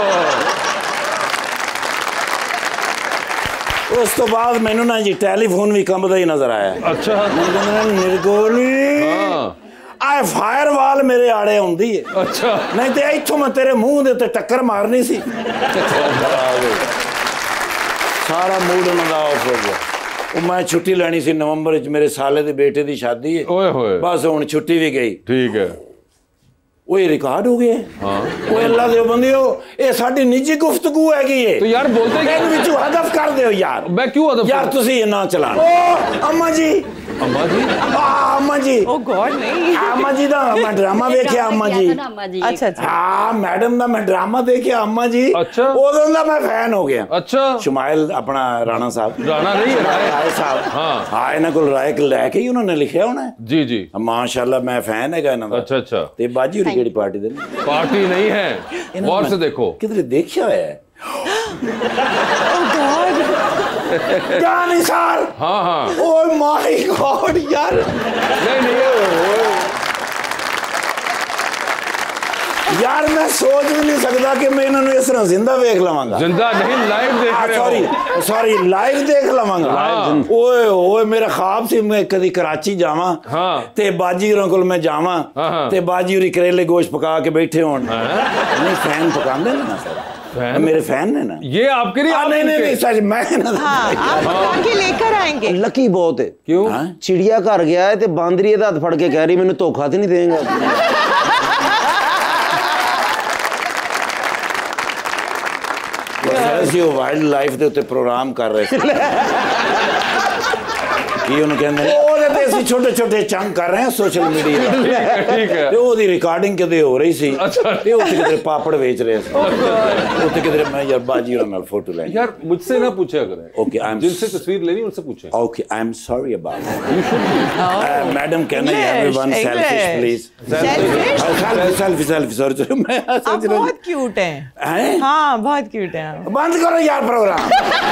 Speaker 2: उस तो बाद मैनू ना जी टेलीफोन भी कंबदा ही नजर आया।
Speaker 1: अच्छा।
Speaker 2: निर्गोली आए फायर वाल मेरे आड़े आउंदी है।
Speaker 1: अच्छा।
Speaker 2: नहीं तो इत्थों मैं तेरे मुंह दे उत्ते टक्कर मारनी सी। सारा मूड उन्हां दा ऑफ हो गया। वो मैं छुट्टी लेनी सी नवंबर च मेरे साले दे बेटे दी शादी है।
Speaker 1: ओए होए।
Speaker 2: बस हुण छुट्टी भी गई।
Speaker 1: ठीक है।
Speaker 2: वो ये रिकॉर्ड हो गया। हाँ। वो अल्लाह दे बंदियो ये साडी निजी गुफ्तगू हैगी है।
Speaker 1: तो यार बोलते क्या?
Speaker 2: इन विचों हदफ कर दियो यार।
Speaker 1: मैं क्यों हदफ?
Speaker 2: यार तुसी ये ना चलाना। ओ अम्मा जी
Speaker 1: अम्मा जी
Speaker 2: आ, अम्मा जी
Speaker 4: ओ गॉड नहीं
Speaker 2: अम्मा जी दा मैं ड्रामा देखिया अम्मा जी।
Speaker 4: अच्छा अच्छा
Speaker 2: हाँ मैडम दा मैं ड्रामा देखिया अम्मा जी।
Speaker 1: अच्छा।
Speaker 2: उदों दा मैं फैन हो गया।
Speaker 1: अच्छा।
Speaker 2: शुमाइल अपना राणा साहब
Speaker 1: राणा नहीं है
Speaker 2: राय साहब। हाँ हाँ इन्हां कोल राय लैके ही उन्होंने लिखिया होना है।
Speaker 1: जी जी
Speaker 2: माशाल्लाह मैं फैन है इन्हां दा।
Speaker 1: अच्छा अच्छा।
Speaker 2: ते बाजी होरी केड़ी पार्टी दे?
Speaker 1: पार्टी नहीं है गौर से देखो
Speaker 2: किधर देखिया है। जानी सर।
Speaker 1: हाँ हाँ।
Speaker 2: ओह माय गॉड यार
Speaker 1: नहीं नहीं
Speaker 2: यार मैं सोच भी नहीं सकता कि मैं इन्होंने इस तरह जिंदा देख लवांगा।
Speaker 1: जिंदा नहीं लाइव देख रहे हो।
Speaker 2: सॉरी सॉरी लाइव देख लवांगा।
Speaker 1: हाँ।
Speaker 2: ओए ओए मेरा ख्वाब सी मैं कदी कराची जावां
Speaker 1: हाँ।
Speaker 2: ते बाजी होरां कोल मैं जावां
Speaker 1: हाँ।
Speaker 2: ते बाजी होरी करेले गोश्त पका के बैठे होण। नहीं फैन पकांदे ने ना सर।
Speaker 1: फैन?
Speaker 2: मेरे फैन है ना
Speaker 1: ये आपके लिए।
Speaker 2: आ, नहीं नहीं नहीं सच मैं ना
Speaker 4: हाँ आप आगे लेकर आएंगे।
Speaker 3: लकी बहुत है।
Speaker 1: क्यों?
Speaker 3: चिड़िया घर गया है ते बांदरी दा हाथ फड़ के कह रही मैनू धोखा तो नहीं देगा।
Speaker 2: वाइल्ड लाइफ के उत्ते प्रोग्राम कर रहे थे की उन्होंने कहंदे ओदे ते ਅਸੀਂ छोटे छोटे चंग कर रहे हैं सोशल मीडिया।
Speaker 1: ठीक है।
Speaker 2: ਤੇ ਉਹਦੀ ਰਿਕਾਰਡਿੰਗ ਕਿਤੇ ਹੋ ਰਹੀ ਸੀ।
Speaker 1: अच्छा।
Speaker 2: ਤੇ ਉੱਥੇ ਕਿਤੇ ਪਾਪੜ ਵੇਚ ਰਹੇ ਸੀ। ਉੱਥੇ ਕਿਤੇ ਮੈਂ ਯਾਰ ਬਾਜੀ ਉਹਨਾਂ ਨਾਲ ਫੋਟੋ ਲੈਣੀ।
Speaker 1: यार मुझसे ना पूछा करें।
Speaker 2: Okay, I'm-
Speaker 1: जिनसे तस्वीर लेनी उनसे पूछें।
Speaker 2: Okay, I'm sorry about that. Madam can I have
Speaker 4: English,
Speaker 2: one selfish
Speaker 4: English.
Speaker 2: Please?
Speaker 4: Selfish?
Speaker 2: Selfie selfie selfie sorry मैं
Speaker 4: आप
Speaker 2: सोच रहा
Speaker 4: बहुत क्यूट हैं।
Speaker 2: हैं।
Speaker 4: हाँ बहुत क्यूट हैं आप।
Speaker 2: बंद करो यार प्रोग्राम।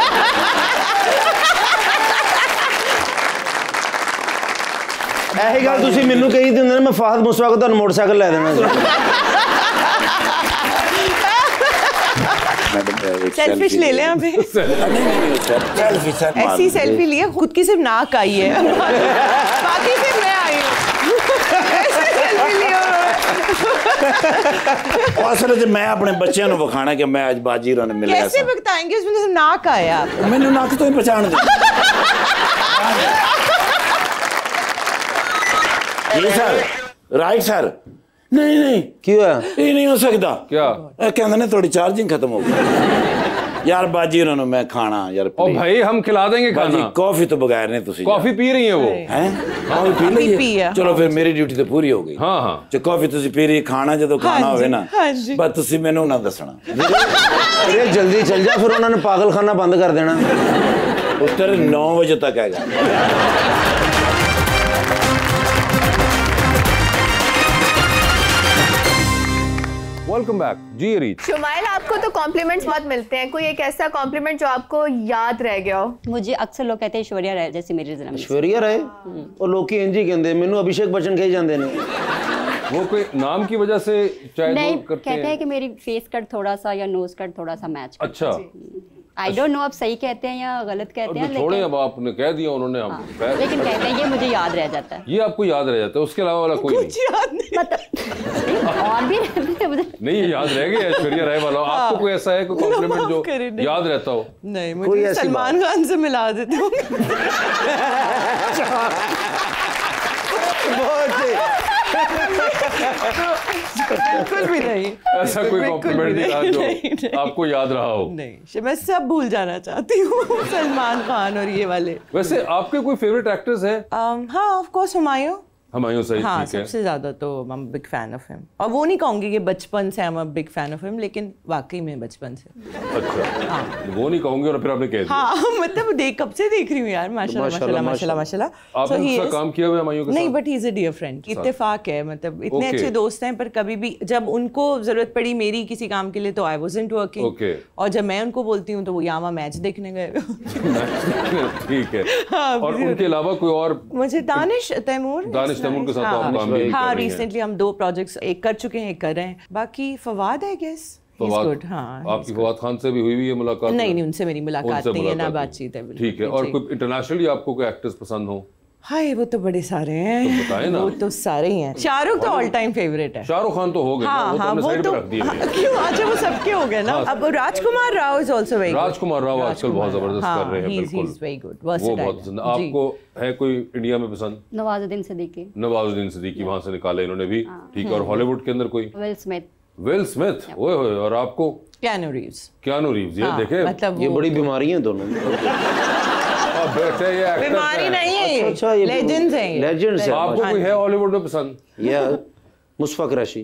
Speaker 3: ऐसी गल तुसीं मैनू कही दी हुंदी ना मैं फाहद मुस्तफा को तुहानू मोटरसाइकिल लै देना सी।
Speaker 4: सेल्फिश ले लें अभी।
Speaker 2: सेल्फी सेल्फी
Speaker 4: ऐसी सेल्फी लिए खुद की सिर्फ नाक आई है बाकी सिर्फ मैं आई हूँ। ऐसी सेल्फी ली और
Speaker 2: असल च मैं अपने बच्चों को विखाना कि मैं आज बाजी होरां ने मिलिया
Speaker 4: कैसे बताएंगे उसमें सिर्फ नाक आया।
Speaker 2: मैंने नाक तो ही पहचान दी। जी सर राइट सर। नहीं नहीं
Speaker 3: क्यों है?
Speaker 2: ये नहीं हो सकता।
Speaker 1: क्या?
Speaker 2: कहते ने थोड़ी चार्जिंग खत्म हो गई। यार बाजी उन्होंने मैं खाना यार
Speaker 1: ओ भाई हम खिला देंगे
Speaker 2: बाजी
Speaker 1: खाना।
Speaker 2: कॉफी तो बगैर नहीं तुसी
Speaker 1: कॉफी पी रही है वो।
Speaker 2: हैं कॉफी पी
Speaker 4: पी
Speaker 2: ली है?
Speaker 4: है।
Speaker 2: चलो फिर मेरी ड्यूटी तो पूरी हो गई।
Speaker 1: हाँ हाँ।
Speaker 2: जो कॉफी तुसी पी रही खाना जो खाना
Speaker 4: हाँ
Speaker 2: होवे
Speaker 4: जी,
Speaker 2: ना
Speaker 4: हाँ जी।
Speaker 2: बस तुसी मैनू ना दसना।
Speaker 3: अरे जल्दी चल जा फिर उन्होंने पागल खाना बंद कर देना।
Speaker 2: उत्तर नौ बजे तक आएगा।
Speaker 1: Well, welcome back. जी रीच।
Speaker 6: शुमाइल, आपको तो कॉम्प्लीमेंट्स बहुत मिलते हैं, कोई एक ऐसा कॉम्प्लीमेंट जो आपको याद रह गया हो?
Speaker 5: मुझे अक्सर लोग कहते हैं ऐश्वर्या राय जैसी मेरी जन्म
Speaker 3: ऐश्वर्या राय और लोग की इंजी कहते मैनू अभिषेक बच्चन कही जाते ने।
Speaker 1: वो कोई नाम की वजह से चाहे
Speaker 5: नहीं,
Speaker 1: वो करते
Speaker 5: कहते हैं कि मेरी फेस कट थोड़ा सा या नोज कट थोड़ा सा मैच।
Speaker 1: अच्छा,
Speaker 5: आई डोंट नो अब सही कहते हैं या गलत कहते हैं,
Speaker 1: छोड़े
Speaker 5: लेकिन
Speaker 1: अब आपने कह दिया उन्होंने हम
Speaker 5: हाँ, लेकिन कहते हैं ये मुझे याद रह जाता है।
Speaker 1: ये आपको याद रह जाता है, उसके अलावा वाला कोई नहीं
Speaker 4: याद नहीं।
Speaker 5: मतलब और भी रहते हैं मुझे।
Speaker 1: नहीं, ये याद रह गया ऐश्वर्या राय वाला। आपको कोई ऐसा है कोई कॉम्प्लीमेंट जो
Speaker 4: नहीं।
Speaker 1: याद रहता हो?
Speaker 4: नहीं, मुझे सलमान खान से मिला देते हो। बिल्कुल भी नहीं,
Speaker 1: ऐसा कोई कॉम्प्लीमेंट नहीं था जो आपको याद रहा हो?
Speaker 4: नहीं, मैं सब भूल जाना चाहती हूँ, सलमान खान और ये वाले।
Speaker 1: वैसे आपके कोई फेवरेट एक्टर्स हैं?
Speaker 4: um, हाँ, ऑफ कोर्स हुमायूं।
Speaker 1: हुमायूं सही,
Speaker 4: हाँ,
Speaker 1: ठीक है।
Speaker 4: सबसे ज्यादा तो I am big fan of him. और वो नहीं कहूंगी कि बचपन से I am big fan of him, लेकिन वाकई में बचपन से।
Speaker 1: अच्छा, हाँ। वो नहीं कहूंगी और फिर आपने कह दिया।
Speaker 4: हाँ, मतलब देख कब से देख रही हूँ यार, माशाल्लाह माशाल्लाह माशाल्लाह माशाल्लाह।
Speaker 1: आपने उसका काम किया हुआ है हुमायूं के साथ?
Speaker 4: नहीं, but he is a dear friend. इत्तेफाक है, मतलब इतने
Speaker 1: Okay.
Speaker 4: अच्छे दोस्त हैं, पर कभी भी जब उनको जरूरत पड़ी मेरी किसी काम के लिए तो आई वाज़न्ट वर्किंग।
Speaker 1: Okay.
Speaker 4: और जब मैं उनको बोलती हूँ तो वो यामा मैच देखने गए।
Speaker 1: ठीक है।
Speaker 4: हाँ,
Speaker 1: और उनके अलावा कोई और?
Speaker 4: मुझे दानिश तैमूर
Speaker 1: दानिश तैमूर के साथ तो आप काम भी कर
Speaker 4: हाँ,
Speaker 1: रही हैं।
Speaker 4: रिसेंटली हम दो प्रोजेक्ट्स एक कर चुके हैं, एक कर रहे हैं। बाकी फवाद है गेस,
Speaker 1: फवाद,
Speaker 4: हाँ,
Speaker 1: आपकी फवाद खान से भी हुई हुई है मुलाकात?
Speaker 4: नहीं नहीं, उनसे मेरी मुलाकात नहीं है, ना बातचीत है।
Speaker 1: ठीक है। और कोई इंटरनेशनली आपको कोई एक्टर्स पसंद हो?
Speaker 4: हाय, वो तो बड़े सारे हैं,
Speaker 1: तो बताएं ना।
Speaker 4: वो तो सारे ही हैं। शाहरुख तो ऑल टाइम फेवरेट है।
Speaker 1: शाहरुख खान तो हो गए,
Speaker 4: हाँ,
Speaker 1: वो तो
Speaker 4: हाँ,
Speaker 1: हमने
Speaker 4: वो
Speaker 1: साइड
Speaker 4: तो
Speaker 1: पे रख दिए।
Speaker 4: हाँ, क्यों? अच्छा, वो सबके हो गए ना।
Speaker 1: हाँ,
Speaker 4: अब Rajkummar Rao is also very good.
Speaker 1: Rajkummar Rao आजकल बहुत जबरदस्त
Speaker 4: हाँ,
Speaker 1: कर रहे हैं, बिल्कुल।
Speaker 4: ही इज वेरी गुड,
Speaker 1: वो बहुत पसंद। आपको है कोई इंडिया में पसंद?
Speaker 5: नवाजुद्दीन सिद्दीकी।
Speaker 1: नवाजुद्दीन सिद्दीकी वहां से निकाले इन्होंने भी, ठीक है। और हॉलीवुड के अंदर कोई?
Speaker 5: Will Smith.
Speaker 1: विल स्मिथ, ओए होए। और आपको?
Speaker 4: Keanu Reeves.
Speaker 1: कियानू रीव्स, ये देखे,
Speaker 4: मतलब
Speaker 3: ये बड़ी बीमारी है दोनों।
Speaker 1: बेटे ये एक्टर
Speaker 4: बीमारी नहीं है,
Speaker 3: अच्छा, ये
Speaker 4: लेजेंड्स हैं,
Speaker 3: लेजेंड्स हैं।
Speaker 1: आपको कोई है हॉलीवुड में पसंद?
Speaker 3: या मुस्फा कुरैशी।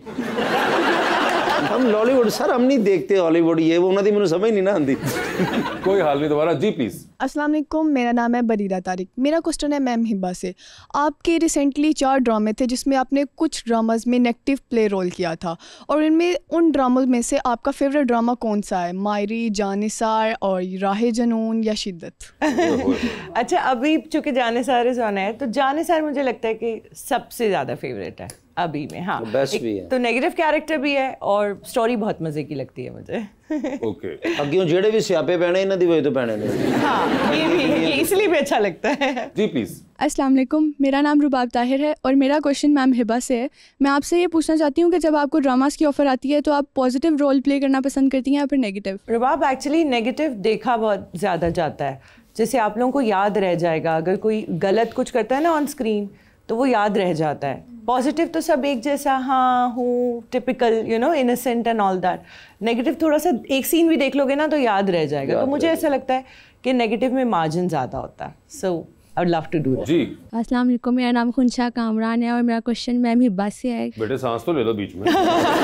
Speaker 3: हम लॉलीवुड सर हम नहीं देखते हॉलीवुड, ये वो उन्होंने मुझे समझ नहीं ना आती।
Speaker 1: कोई हाल नहीं दोबारा। जी प्लीज।
Speaker 8: अस्सलाम वालेकुम, मेरा नाम है बरीरा तारिक। मेरा क्वेश्चन है मैम हिबा से। आपके रिसेंटली चार ड्रामे थे जिसमें आपने कुछ ड्रामाज में नेगेटिव प्ले रोल किया था, और इनमें उन ड्रामों में से आपका फेवरेट ड्रामा कौन सा है? मायरी, जानिसार और राहे जनून या शिद्दत?
Speaker 4: अच्छा, अभी चूंकि जानिसार इज ऑन है, तो जानिसार मुझे लगता है कि सबसे ज्यादा फेवरेट है अभी में। हाँ,
Speaker 3: बेस्ट भी है।
Speaker 4: तो नेगेटिव कैरेक्टर भी है और स्टोरी बहुत मजे की लगती है मुझे।
Speaker 1: ओके।
Speaker 3: अग्गियों जेड़े भी स्यापे पैने इन्हां दी वजह तो पैने ने।
Speaker 4: हाँ, ये भी ये इसलिए भी अच्छा लगता है।
Speaker 1: जी प्लीज।
Speaker 8: अस्सलाम वालेकुम, मेरा नाम रुबाब ताहिर है और मेरा क्वेश्चन मैम हिबा से है। मैं आपसे ये पूछना चाहती हूँ कि जब आपको ड्रामास की ऑफर आती है तो आप पॉजिटिव रोल प्ले करना पसंद करती हैं या फिर नेगेटिव?
Speaker 4: रुबाब, एक्चुअली नेगेटिव देखा बहुत ज़्यादा जाता है, जैसे आप लोगों को याद रह जाएगा। अगर कोई गलत कुछ करता है ना ऑन स्क्रीन तो वो याद रह जाता है। पॉजिटिव तो सब एक जैसा, हाँ हूँ, typical, you know, innocent and all that. Negative थोड़ा सा एक सीन भी देख लोगे ना तो याद रह जाएगा। याद तो मुझे ऐसा लगता है कि नेगेटिव में मार्जिन ज़्यादा होता है। So I would love to do that.
Speaker 1: जी।
Speaker 8: अस्सलाम वालेकुम, मेरा नाम खुनशा कामरान है और मेरा क्वेश्चन मैम हिबा से है।
Speaker 1: बेटे सांस तो ले लो बीच में।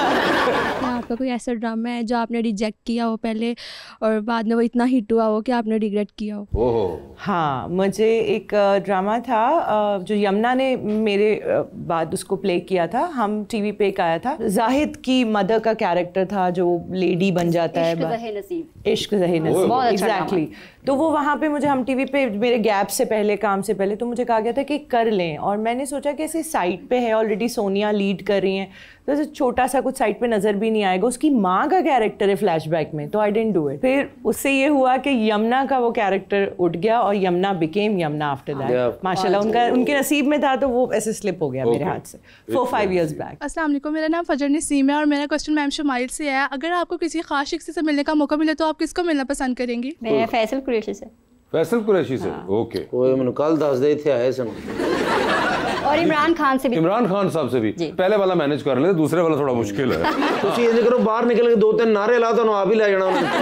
Speaker 8: आपका कोई ऐसा ड्रामा है जो आपने रिजेक्ट किया हो पहले और बाद में वो इतना हिट हुआ हो कि आपने रिग्रेट किया हो?
Speaker 1: ओहो।
Speaker 4: हाँ, मुझे एक ड्रामा था जो यमुना ने मेरे बाद उसको प्ले किया था। हम टीवी पे एक आया था, जाहिद की मदर का कैरेक्टर था जो लेडी बन जाता है।
Speaker 5: इश्क ज़हे नसीब।
Speaker 4: इश्क ज़हे नसीब,
Speaker 5: बहुत अच्छा
Speaker 4: एग्जैक्टली। तो वो वहाँ पे मुझे, हम टीवी पे मेरे गैप से पहले, काम से पहले, तो मुझे कहा गया था कि कर लें। और मैंने सोचा कि ऐसे साइड पे है ऑलरेडी, सोनिया लीड कर रही हैं, तो ऐसे छोटा सा कुछ साइड पे नजर भी नहीं आएगा। उसकी माँ का कैरेक्टर है फ्लैशबैक में, तो आई डिडंट डू इट। फिर उससे ये हुआ कि यमुना का वो कैरेक्टर उठ गया और Yamuna became Yamuna after that. माशाल्लाह, उनका उनके नसीब में था, तो वो ऐसे स्लिप हो गया मेरे हाथ से फोर फाइव इयर्स बैक।
Speaker 8: अस्सलाम वालेकुम, मेरा नाम फजर नसीम है और मेरा क्वेश्चन मैम शुमाइल से है। अगर आपको किसी खास शख्स से मिलने का मौका मिले तो आप किसको मिलना पसंद करेंगी?
Speaker 5: मैं फैसल कुरैशी से।
Speaker 1: फैसल कुरैशी से, ओके।
Speaker 3: ओए मैंने कल दस दे थे आए सन।
Speaker 5: और इमरान खान से भी।
Speaker 1: इमरान खान साहब से भी। पहले वाला मैनेज कर ले, दूसरे वाला थोड़ा मुश्किल है।
Speaker 3: तुम ये करो, बाहर निकल के दो तीन नारे ला तो आप ही ले जाना उन्हें।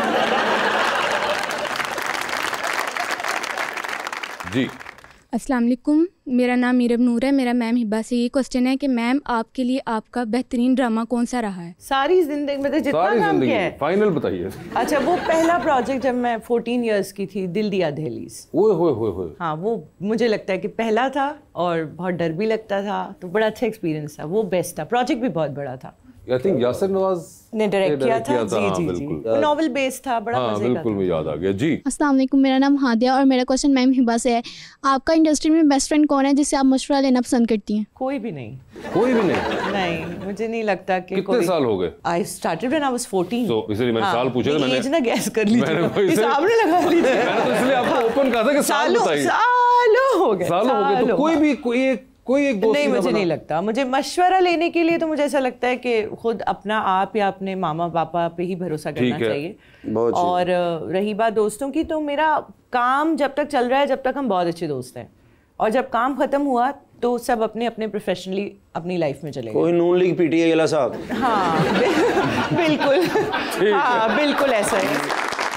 Speaker 1: जी।
Speaker 8: अस्सलाम वालेकुम, मेरा नाम मीरब नूर है। मेरा मैम हिबा से ये क्वेश्चन है कि मैम आपके लिए आपका बेहतरीन ड्रामा कौन सा रहा है?
Speaker 4: सारी जिंदगी में, तो जितना
Speaker 1: सारी
Speaker 4: काम किया है।
Speaker 1: फाइनल बताइए।
Speaker 4: अच्छा, वो पहला प्रोजेक्ट जब मैं फोर्टीन इयर्स की थी, दिल दिया दहलीज।
Speaker 1: ओए होए होए होए।
Speaker 4: हाँ, वो मुझे लगता है कि पहला था और बहुत डर भी लगता था, तो बड़ा अच्छा एक्सपीरियंस था। वो बेस्ट था, प्रोजेक्ट भी बहुत बड़ा था।
Speaker 1: आई थिंक यासिर नवाज
Speaker 4: ने डायरेक्ट किया था, जी
Speaker 1: हाँ,
Speaker 4: जी जी,
Speaker 1: बिल्कुल।
Speaker 4: नॉवेल बेस्ड था, बड़ा
Speaker 1: हाँ
Speaker 4: मजे का
Speaker 1: बिल्कुल,
Speaker 4: था।
Speaker 1: मुझे याद आ गया जी।
Speaker 9: अस्सलाम वालेकुम, मेरा नाम हादिया और मेरा क्वेश्चन मैम हिबा से है। आपका इंडस्ट्री में बेस्ट फ्रेंड कौन है जिससे आप मशवरा लेना पसंद करती हैं?
Speaker 4: कोई भी नहीं,
Speaker 1: कोई भी नहीं।
Speaker 4: नहीं मुझे नहीं लगता कि
Speaker 1: कितने
Speaker 4: कोई...
Speaker 1: साल हो गए?
Speaker 4: I started when I was fourteen.
Speaker 1: तो इसलिए मैंने साल पूछे थे, मैंने
Speaker 4: एज ना गैस कर लीजिए,
Speaker 1: मैंने कोई से-
Speaker 4: हिसाब नहीं लगा लीजिए।
Speaker 1: मैंने तो इसलिए आपको ओपन कहा था कि साल
Speaker 4: सालों
Speaker 1: बताइए।
Speaker 4: सालों हो गए,
Speaker 1: सालों हो गए, तो
Speaker 4: सालों।
Speaker 1: कोई भी कोई एक कोई एक दोस्त
Speaker 4: नहीं,
Speaker 1: ना
Speaker 4: मुझे
Speaker 1: बना।
Speaker 4: नहीं लगता। मुझे मशवरा लेने के लिए तो मुझे ऐसा लगता है कि खुद अपना आप या अपने मामा पापा पे ही भरोसा करना
Speaker 1: ठीक है।
Speaker 4: चाहिए।
Speaker 3: बहुत अच्छी।
Speaker 4: और अ, रही बात दोस्तों की, तो मेरा काम जब तक चल रहा है, जब तक हम बहुत अच्छे दोस्त हैं, और जब काम खत्म हुआ तो सब अपने अपने प्रोफेशनली अपनी लाइफ में चले गए।
Speaker 3: कोई नून लीग पीटीआई वाला साहब।
Speaker 4: हाँ बिल- बिल्कुल, हाँ बिल्कुल ऐसा है।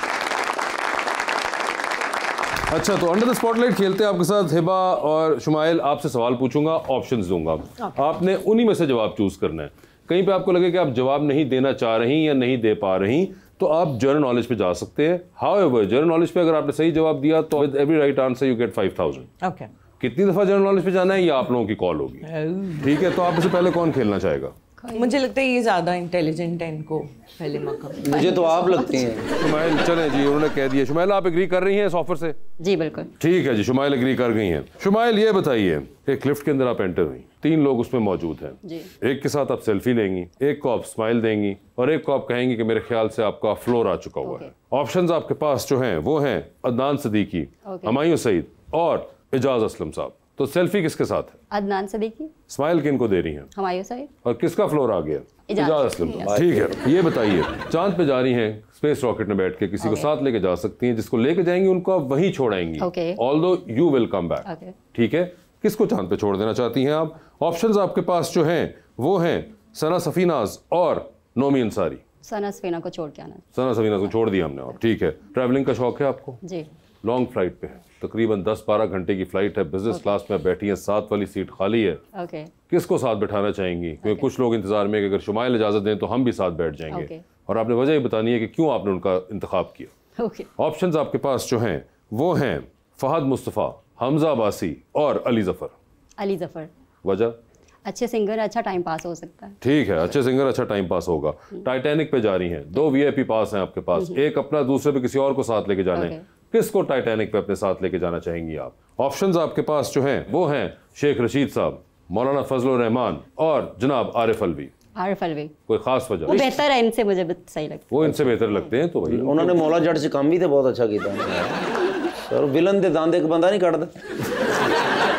Speaker 1: अच्छा, तो अंडर द स्पॉटलाइट खेलते हैं आपके साथ। हिबा और शुमाइल, आपसे सवाल पूछूंगा, ऑप्शंस दूंगा। आपने उन्हीं में से जवाब चूज करना है। कहीं पे आपको लगे कि आप जवाब नहीं देना चाह रही या नहीं दे पा रही, तो आप जनरल नॉलेज पे जा सकते हैं। हाउएवर, जनरल नॉलेज पे अगर आपने सही जवाब दिया तो with every right answer you get five thousand.
Speaker 4: Okay,
Speaker 1: कितनी दफा जनरल नॉलेज पे जाना है ये आप लोगों की कॉल होगी, ठीक है? तो आप इससे पहले कौन खेलना चाहेगा?
Speaker 4: मुझे लगता है ये ज्यादा इंटेलिजेंट है, इनको पहले मौका।
Speaker 3: मुझे तो आप लगती हैं।
Speaker 1: शुमाइल, चलें जी, उन्होंने कह दिया। शुमाइल, आप एग्री कर रही हैं इस ऑफर से?
Speaker 5: जी बिल्कुल।
Speaker 1: ठीक है जी, शुमाइल एग्री कर गई हैं। शुमाइल, ये बताइए, एक लिफ्ट के अंदर आप एंटर हुई, तीन लोग उसमें मौजूद हैं
Speaker 5: जी।
Speaker 1: एक के साथ आप सेल्फी लेंगी, एक को आप स्माइल देंगी, और एक को आप कहेंगी कि मेरे ख्याल से आपका फ्लोर आ चुका हुआ
Speaker 5: Okay.
Speaker 1: है। ऑप्शंस आपके पास जो हैं वो हैं अदनान सिद्दीकी,
Speaker 5: Okay.
Speaker 1: हमायूं सईद और एजाज असलम साहब। तो सेल्फी किसके साथ है?
Speaker 5: अदनान सदीकी,
Speaker 1: स्माइल किन को दे रही हैं?
Speaker 5: हमायूं सईद,
Speaker 1: और किसका फ्लोर आ गया?
Speaker 5: एजाज।
Speaker 1: एजाज असलम को। ठीक है, ये बताइए, चांद पे जा रही हैं स्पेस रॉकेट में बैठ के, किसी को
Speaker 5: Okay.
Speaker 1: साथ लेके जा सकती हैं, जिसको लेके जाएंगी उनको आप वहीं छोड़ाएंगी,
Speaker 5: Okay.
Speaker 1: Although you will come back.
Speaker 5: Okay.
Speaker 1: ठीक है, किसको चांद पे छोड़ देना चाहती हैं आप? ऑप्शंस आपके पास जो हैं वो हैं सना सफीनाज और नोमी अंसारी।
Speaker 5: सना सफीना को छोड़ के आना।
Speaker 1: सना सफीनाज को छोड़ दिया हमने। आप ठीक है, ट्रैवलिंग का शौक है आपको?
Speaker 5: जी।
Speaker 1: लॉन्ग फ्लाइट पे है, तकरीबन दस बारह घंटे की फ्लाइट है, बिजनेस क्लास में बैठी है, साथ वाली सीट खाली है,
Speaker 5: ओके।
Speaker 1: किसको साथ बैठाना चाहेंगी? क्योंकि कुछ लोग इंतजार में कि अगर शुमाइल इजाजत दें तो हम भी साथ बैठ जाएंगे,
Speaker 5: Okay.
Speaker 1: और आपने वजह ये बतानी है कि क्यों आपने उनका इंतखाब किया।
Speaker 5: ओके।
Speaker 1: ऑप्शंस आपके पास जो हैं वो हैं फहद मुस्तफ़ा, हमजा अब्बासी और अली जफर।
Speaker 5: अली जफर।
Speaker 1: वजह?
Speaker 5: अच्छे सिंगर, अच्छा टाइम पास हो सकता है।
Speaker 1: ठीक है, अच्छे सिंगर, अच्छा टाइम पास होगा। टाइटैनिक पे जा रही हैं, दो वीआईपी पास हैं आपके पास, एक अपना, दूसरे पे किसी और को साथ लेके जाना है।
Speaker 5: Okay.
Speaker 1: किसको टाइटैनिक पे अपने साथ लेके जाना चाहेंगी आप? ऑप्शंस आपके पास जो हैं वो हैं शेख रशीद साहब, मौलाना फजलुर रहमान और जनाब आरिफ अलवी।
Speaker 5: आरिफ अलवी।
Speaker 1: कोई खास वजह?
Speaker 5: वो बेहतर है, इनसे मुझे भी सही लगता
Speaker 1: वो इनसे बेहतर लगते हैं तो भाई
Speaker 3: उन्होंने मौला जट से काम भी तो बहुत अच्छा किया सर। विलन दे दांदे का बंदा नहीं काटता।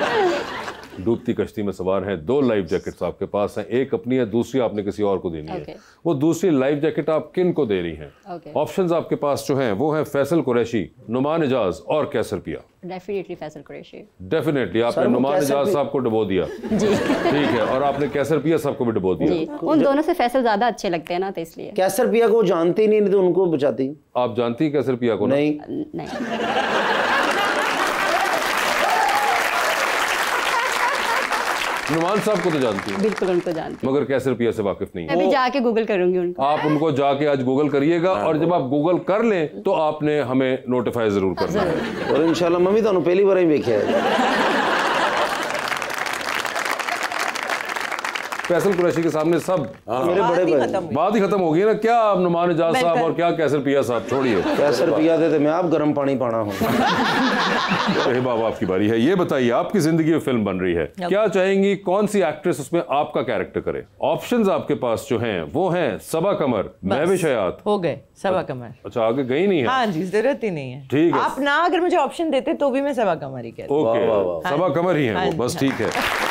Speaker 1: डूबती कश्ती में सवार हैं, दो लाइफ जैकेट्स आपके पास हैं, एक अपनी है, दूसरी आपने किसी और को देनी
Speaker 5: Okay.
Speaker 1: है। वो दूसरी लाइफ जैकेट आप किन को दे रही हैं?
Speaker 5: Okay.
Speaker 1: ऑप्शंस आपके पास जो हैं वो हैं फैसल कुरैशी, नुमान इजाज और कैसर पिया।
Speaker 5: है। डेफिनेटली फैसल कुरैशी।
Speaker 1: डेफिनेटली आपने
Speaker 3: सर, वो
Speaker 1: नुमान
Speaker 3: कैसर
Speaker 1: इजाज
Speaker 3: पि-
Speaker 1: साहब को डुबो दिया,
Speaker 5: जी।
Speaker 1: ठीक है, और आपने कैसर पिया साहब को भी डुबो
Speaker 5: जी,
Speaker 1: दिया।
Speaker 5: उन दोनों से फैसल ज्यादा अच्छे लगते हैं ना, तो इसलिए।
Speaker 3: कैसर पिया को जानते ही नहीं, नहीं तो उनको बचाती।
Speaker 1: आप जानती हैं कैसर पिया को ना?
Speaker 3: नहीं,
Speaker 5: नहीं।
Speaker 1: नुमान साहब को तो जानती हैं,
Speaker 5: बिल्कुल उनको जानती हूँ।
Speaker 1: मगर कैसर पिया से वाकिफ नहीं
Speaker 5: मैं
Speaker 1: है।
Speaker 5: भी जाके गूगल करूंगी उनको।
Speaker 1: आप उनको जाके आज गूगल करिएगा, और जब आप गूगल कर लें तो आपने हमें नोटिफाई जरूर करना है।
Speaker 3: और इंशाल्लाह मम्मी तो पहली बार ही देखा है।
Speaker 1: फैसल कुरैशी के सामने सब
Speaker 3: मेरे बड़े
Speaker 4: बात ही
Speaker 3: भाई
Speaker 4: खत्म हुई।
Speaker 1: बात ही खत्म हो गई ना। क्या आप नुमान इजाज साहब
Speaker 4: बिल्कुल।
Speaker 1: और क्या कैसर पिया साहब, छोड़िए।
Speaker 3: कैसर पिया थे, मैं आप गर्म पानी पाना हूँ।
Speaker 1: अरे बाबा, आपकी बारी है। ये बताइए, आपकी जिंदगी में फिल्म बन रही है, क्या चाहेंगी कौन सी एक्ट्रेस उसमें आपका कैरेक्टर करे? ऑप्शंस आपके पास जो हैं वो हैं सबा कमर, महविश हयात।
Speaker 4: हो गए सबा कमर।
Speaker 1: अच्छा, आगे गई नहीं है?
Speaker 4: हाँ जी, जरूरत ही नहीं है।
Speaker 1: ठीक है।
Speaker 4: आप ना अगर मुझे ऑप्शन देते तो भी मैं सबा कमर ही कहती।
Speaker 1: ओके,
Speaker 3: वाह, वाह, वाह।
Speaker 1: सबा कमर ही है
Speaker 4: हाँ
Speaker 1: वो,
Speaker 4: जी,
Speaker 1: बस
Speaker 4: हाँ।
Speaker 1: ठीक है।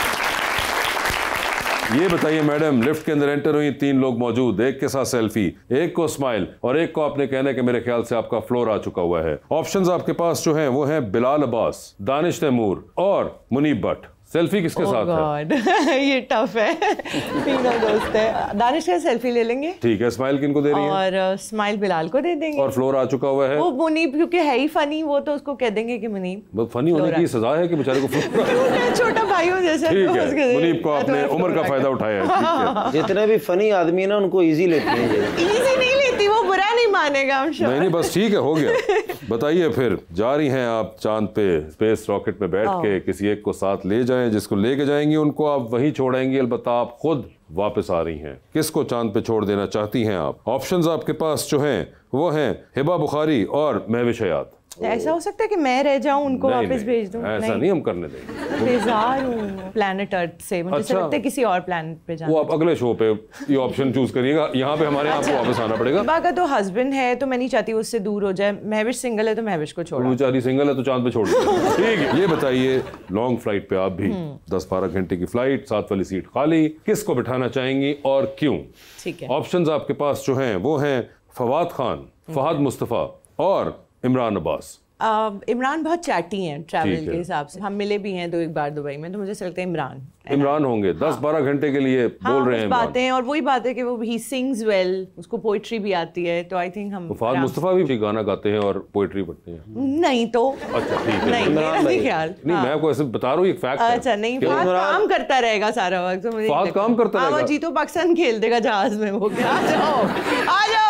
Speaker 1: ये बताइए मैडम, लिफ्ट के अंदर एंटर हुई, तीन लोग मौजूद, एक के साथ सेल्फी, एक को स्माइल और एक को आपने कहना है कि मेरे ख्याल से आपका फ्लोर आ चुका हुआ है। ऑप्शंस आपके पास जो हैं वो हैं बिलाल अब्बास, दानिश तैमूर और मुनीब भट्ट। सेल्फी किसके साथ है?
Speaker 4: गॉड ये टफ है। तीनों दोस्त है। दानिश का सेल्फी ले लेंगे,
Speaker 1: ठीक है। स्माइल किनको दे रही है?
Speaker 4: और स्माइल बिलाल को दे देंगे।
Speaker 1: और फ्लोर आ चुका हुआ है
Speaker 4: वो मुनीब, क्योंकि है ही फनी, वो तो उसको कह देंगे कि मुनीब।
Speaker 1: फनी होने
Speaker 4: फ्लोर
Speaker 1: की
Speaker 4: आ-
Speaker 1: सजा है कि बेचारे को फ्लोर।
Speaker 4: मैं छोटा भाई हूँ जैसे,
Speaker 1: ठीक
Speaker 4: तो उसके
Speaker 1: है,
Speaker 4: लिए-
Speaker 1: मुनीब को
Speaker 4: मैं
Speaker 1: आपने
Speaker 4: थोड़ा
Speaker 1: उम्र का
Speaker 4: फ्लोर
Speaker 1: फायदा
Speaker 4: आ-
Speaker 1: उठाया है, ठीक है।
Speaker 3: जितने भी फनी आदमी है ना उनको इजी लेती है ये।
Speaker 4: इजी नहीं लेती, वो बुरा नहीं नहीं मानेगा हम
Speaker 1: नहीं नहीं बस ठीक है, हो गया। बताइए फिर, जा रही हैं आप चांद पे स्पेस रॉकेट में बैठ के, किसी एक को साथ ले जाएं, जिसको लेके जाएंगी उनको आप वहीं छोड़ेंगी, अलबत्ता आप खुद वापस आ रही हैं। किसको चांद पे छोड़ देना चाहती हैं आप? ऑप्शंस आपके पास जो हैं वो हैं हिबा बुखारी और महविश हयात।
Speaker 4: ऐसा हो सकता है कि मैं रह जाऊं, उनको
Speaker 1: नहीं,
Speaker 4: वापस
Speaker 1: नहीं,
Speaker 4: भेज दूं?
Speaker 1: ऐसा नहीं, नहीं हम करने देंगे।
Speaker 4: बेजार हूं प्लैनेट अर्थ से, मुझे
Speaker 1: अच्छा।
Speaker 4: लगता है किसी और प्लैनेट पे जाना।
Speaker 1: वो आप अगले शो पे ये ऑप्शन चूज करिएगा, यहाँ पे हमारे
Speaker 4: अच्छा।
Speaker 1: आपको वापस आना पड़ेगा।
Speaker 4: हिबा का तो हस्बैंड है तो मैं नहीं चाहती उससे दूर हो जाए। महविश सिंगल है तो महविश को छोड़ो।
Speaker 1: बेचारी सिंगल है तो चांद पे छोड़ दो। ठीक है, ये बताइए, लॉन्ग फ्लाइट पे आप भी, दस बारह घंटे की फ्लाइट, साथ वाली सीट खाली, किसको बिठाना चाहेंगी और क्यों?
Speaker 4: ठीक है,
Speaker 1: ऑप्शंस आपके पास जो हैं वो हैं फवाद खान, फहद मुस्तफ़ा और इमरान अब्बास।
Speaker 4: uh, इमरान बहुत चैटी हैं ट्रैवल
Speaker 1: ठीक है।
Speaker 4: के हिसाब से, हम मिले भी हैं दो एक बार दुबई में, तो मुझे ऐसा लगता है इमरान
Speaker 1: इमरान होंगे। दस बारह घंटे के लिए
Speaker 4: हाँ,
Speaker 1: बोल रहे हैं इमरान।
Speaker 4: बातें, और वही बात है कि वो ही सिंग्स वेल, उसको पोइट्री भी आती है, तो आई थिंक हम
Speaker 1: तो फहद
Speaker 4: आराम
Speaker 1: मुस्तफ़ा भी गाना गाते हैं और पोइट्री पढ़ते हैं।
Speaker 4: से- नहीं तो
Speaker 1: अच्छा ठीक है।
Speaker 4: नहीं, मेरा नहीं ख्याल।
Speaker 1: नहीं,
Speaker 4: हाँ।
Speaker 1: मैं आपको ऐसे बता रहा हूँ, एक फैक्ट है।
Speaker 4: अच्छा नहीं,
Speaker 1: कि
Speaker 4: फहद
Speaker 1: इमरान-
Speaker 4: काम करता रहेगा सारा वक्त, तो मुझे
Speaker 1: फहद
Speaker 4: नहीं लगता।
Speaker 1: काम करता
Speaker 4: हाँ, वो
Speaker 1: रहेगा।
Speaker 4: जीतो पाकिस्तान खेल देगा जहाज में वो। आ जाओ आ जाओ।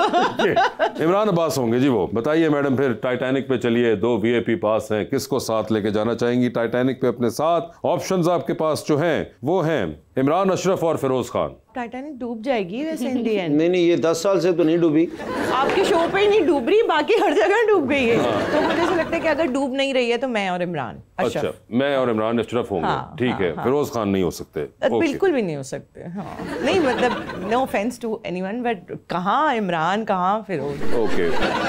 Speaker 1: इमरान अब्बास होंगे जी वो। बताइए मैडम, फिर टाइटैनिक पे चलिए, दो वीआईपी पास हैं, किसको साथ लेके जाना चाहेंगी टाइटैनिक पे अपने साथ? ऑप्शंस आपके पास जो हैं वो हैं इमरान अशरफ और फिरोज खान।
Speaker 4: टाइटैनिक डूब जाएगी वैसे इन दी एंड।
Speaker 3: नहीं नहीं, ये दस साल से तो नहीं डूबी।
Speaker 4: आपके शो पे ही नहीं डूब रही, बाकी हर जगह डूब गई है। तो मुझे ऐसा लगता है कि अगर डूब नहीं रही है तो मैं और इमरान अशरफ।
Speaker 1: अच्छा, मैं और इमरान अशरफ होंगे।
Speaker 4: हाँ,
Speaker 1: ठीक
Speaker 4: हाँ,
Speaker 1: है,
Speaker 4: हाँ।
Speaker 1: फिरोज खान नहीं हो सकते। ओके।
Speaker 4: बिल्कुल भी नहीं हो सकते। हाँ नहीं, मतलब no offence to anyone, but कहाँ इमरान कहाँ फिरोज।
Speaker 1: ओके,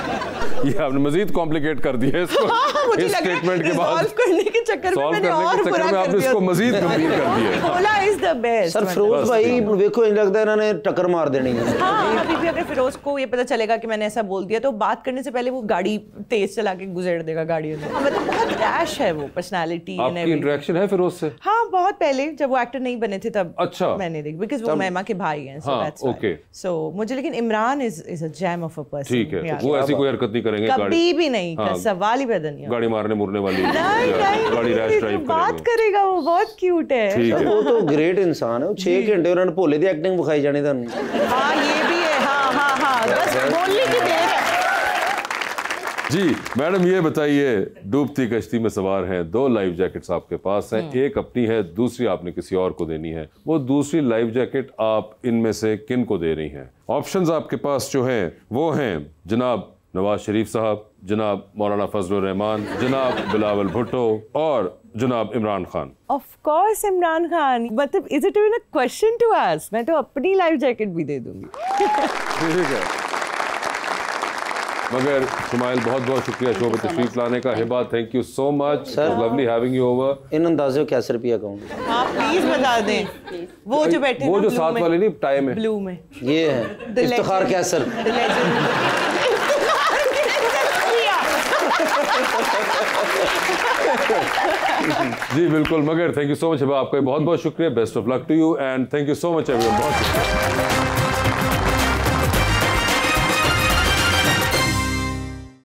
Speaker 1: ये आपने मजीद कॉम्प्लिकेट कर दिया इसको।
Speaker 4: हाँ, मुझे
Speaker 1: इस
Speaker 4: लग रहा है
Speaker 1: स्टेटमेंट के बाद
Speaker 4: resolve करने के चक्कर में
Speaker 1: सॉल्व
Speaker 4: मैंने
Speaker 1: करने
Speaker 4: और
Speaker 1: के
Speaker 4: बुरा
Speaker 1: चक्कर में
Speaker 4: कर
Speaker 1: आपने
Speaker 4: दिया।
Speaker 1: इसको मजीद गंभीर कर दिया।
Speaker 4: बोला is the best.
Speaker 3: Sir Feroz भाई देखो, इन लगता है इन्होंने टक्कर मार देनी है।
Speaker 4: हाँ, अभी भी अगर फिरोज को ये पता चलेगा कि मैंने ऐसा बोल दिया तो बात करने से पहले वो गाड़ी तेज चला के गुजर देगा गाड़ियों से। मतलब बहुत रैश है वो पर्सनालिटी।
Speaker 1: आपकी इंटरेक्शन है फिरोज से?
Speaker 4: हाँ, बहुत पहले जब वो एक्टर नहीं बने थे तब।
Speaker 1: अच्छा।
Speaker 4: मैंने देखा, बिकॉज वो महिमा के भाई हैं। सो
Speaker 1: हाँ,
Speaker 4: दैट्स व्हाई।
Speaker 1: okay.
Speaker 4: सो मुझे, लेकिन Imran is is a gem of a person.
Speaker 1: ठीक है, वो ऐसी कोई हरकत नहीं करेंगे
Speaker 4: कभी भी नहीं,
Speaker 1: हाँ,
Speaker 4: सवाल ही पैदा नहीं होगा।
Speaker 1: गाड़ी मारने मुरने वाली,
Speaker 4: नहीं नहीं,
Speaker 1: गाड़ी रैश ड्राइव
Speaker 4: बात करेगा वो, बहुत क्यूट है।
Speaker 1: ठीक है।
Speaker 3: वो तो ग्रेट इंसान है। वो छह घंटे उन्होंने भोले दी एक्टिंग विखाई जानी थानू।
Speaker 4: हाँ ये भी है। हाँ हाँ हाँ, बस बोलने की देर है।
Speaker 1: जी मैडम, ये बताइए, डूबती कश्ती में सवार हैं, दो लाइफ जैकेट्स आपके पास हैं, एक अपनी है, दूसरी आपने किसी और को देनी है। वो दूसरी लाइफ जैकेट आप इनमें से किन को दे रही हैं? ऑप्शंस आपके पास जो हैं वो हैं जनाब नवाज शरीफ साहब, जनाब मौलाना फजलुर रहमान, जनाब बिलावल भुट्टो और जनाब इमरान खान।
Speaker 4: Of course Imran Khan. मतलब is it even a question to ask? मैं तो अपनी लाइफ जैकेट भी दे दूंगी।
Speaker 1: ठीक है, मगर शुमाइल बहुत बहुत शुक्रिया शो पे तशरीफ लाने का। Hiba, thank you so much, lovely having you over.
Speaker 3: इन अंदाजे को कैसे रुपया कहूँगा?
Speaker 4: हाँ प्लीज बता दें। वो जो बैठे
Speaker 1: वो
Speaker 4: ना
Speaker 1: जो
Speaker 4: blue
Speaker 1: साथ
Speaker 4: में,
Speaker 1: वाले नहीं, टाई में,
Speaker 4: ब्लू में,
Speaker 3: ये है
Speaker 4: The
Speaker 3: Iftikhar
Speaker 4: legend.
Speaker 3: Kaiser.
Speaker 4: The legend.
Speaker 1: जी बिल्कुल। मगर thank you so much Hiba, आपका बहुत बहुत शुक्रिया। Best of luck to you and thank you so much everyone. बहुत शुक्रिया।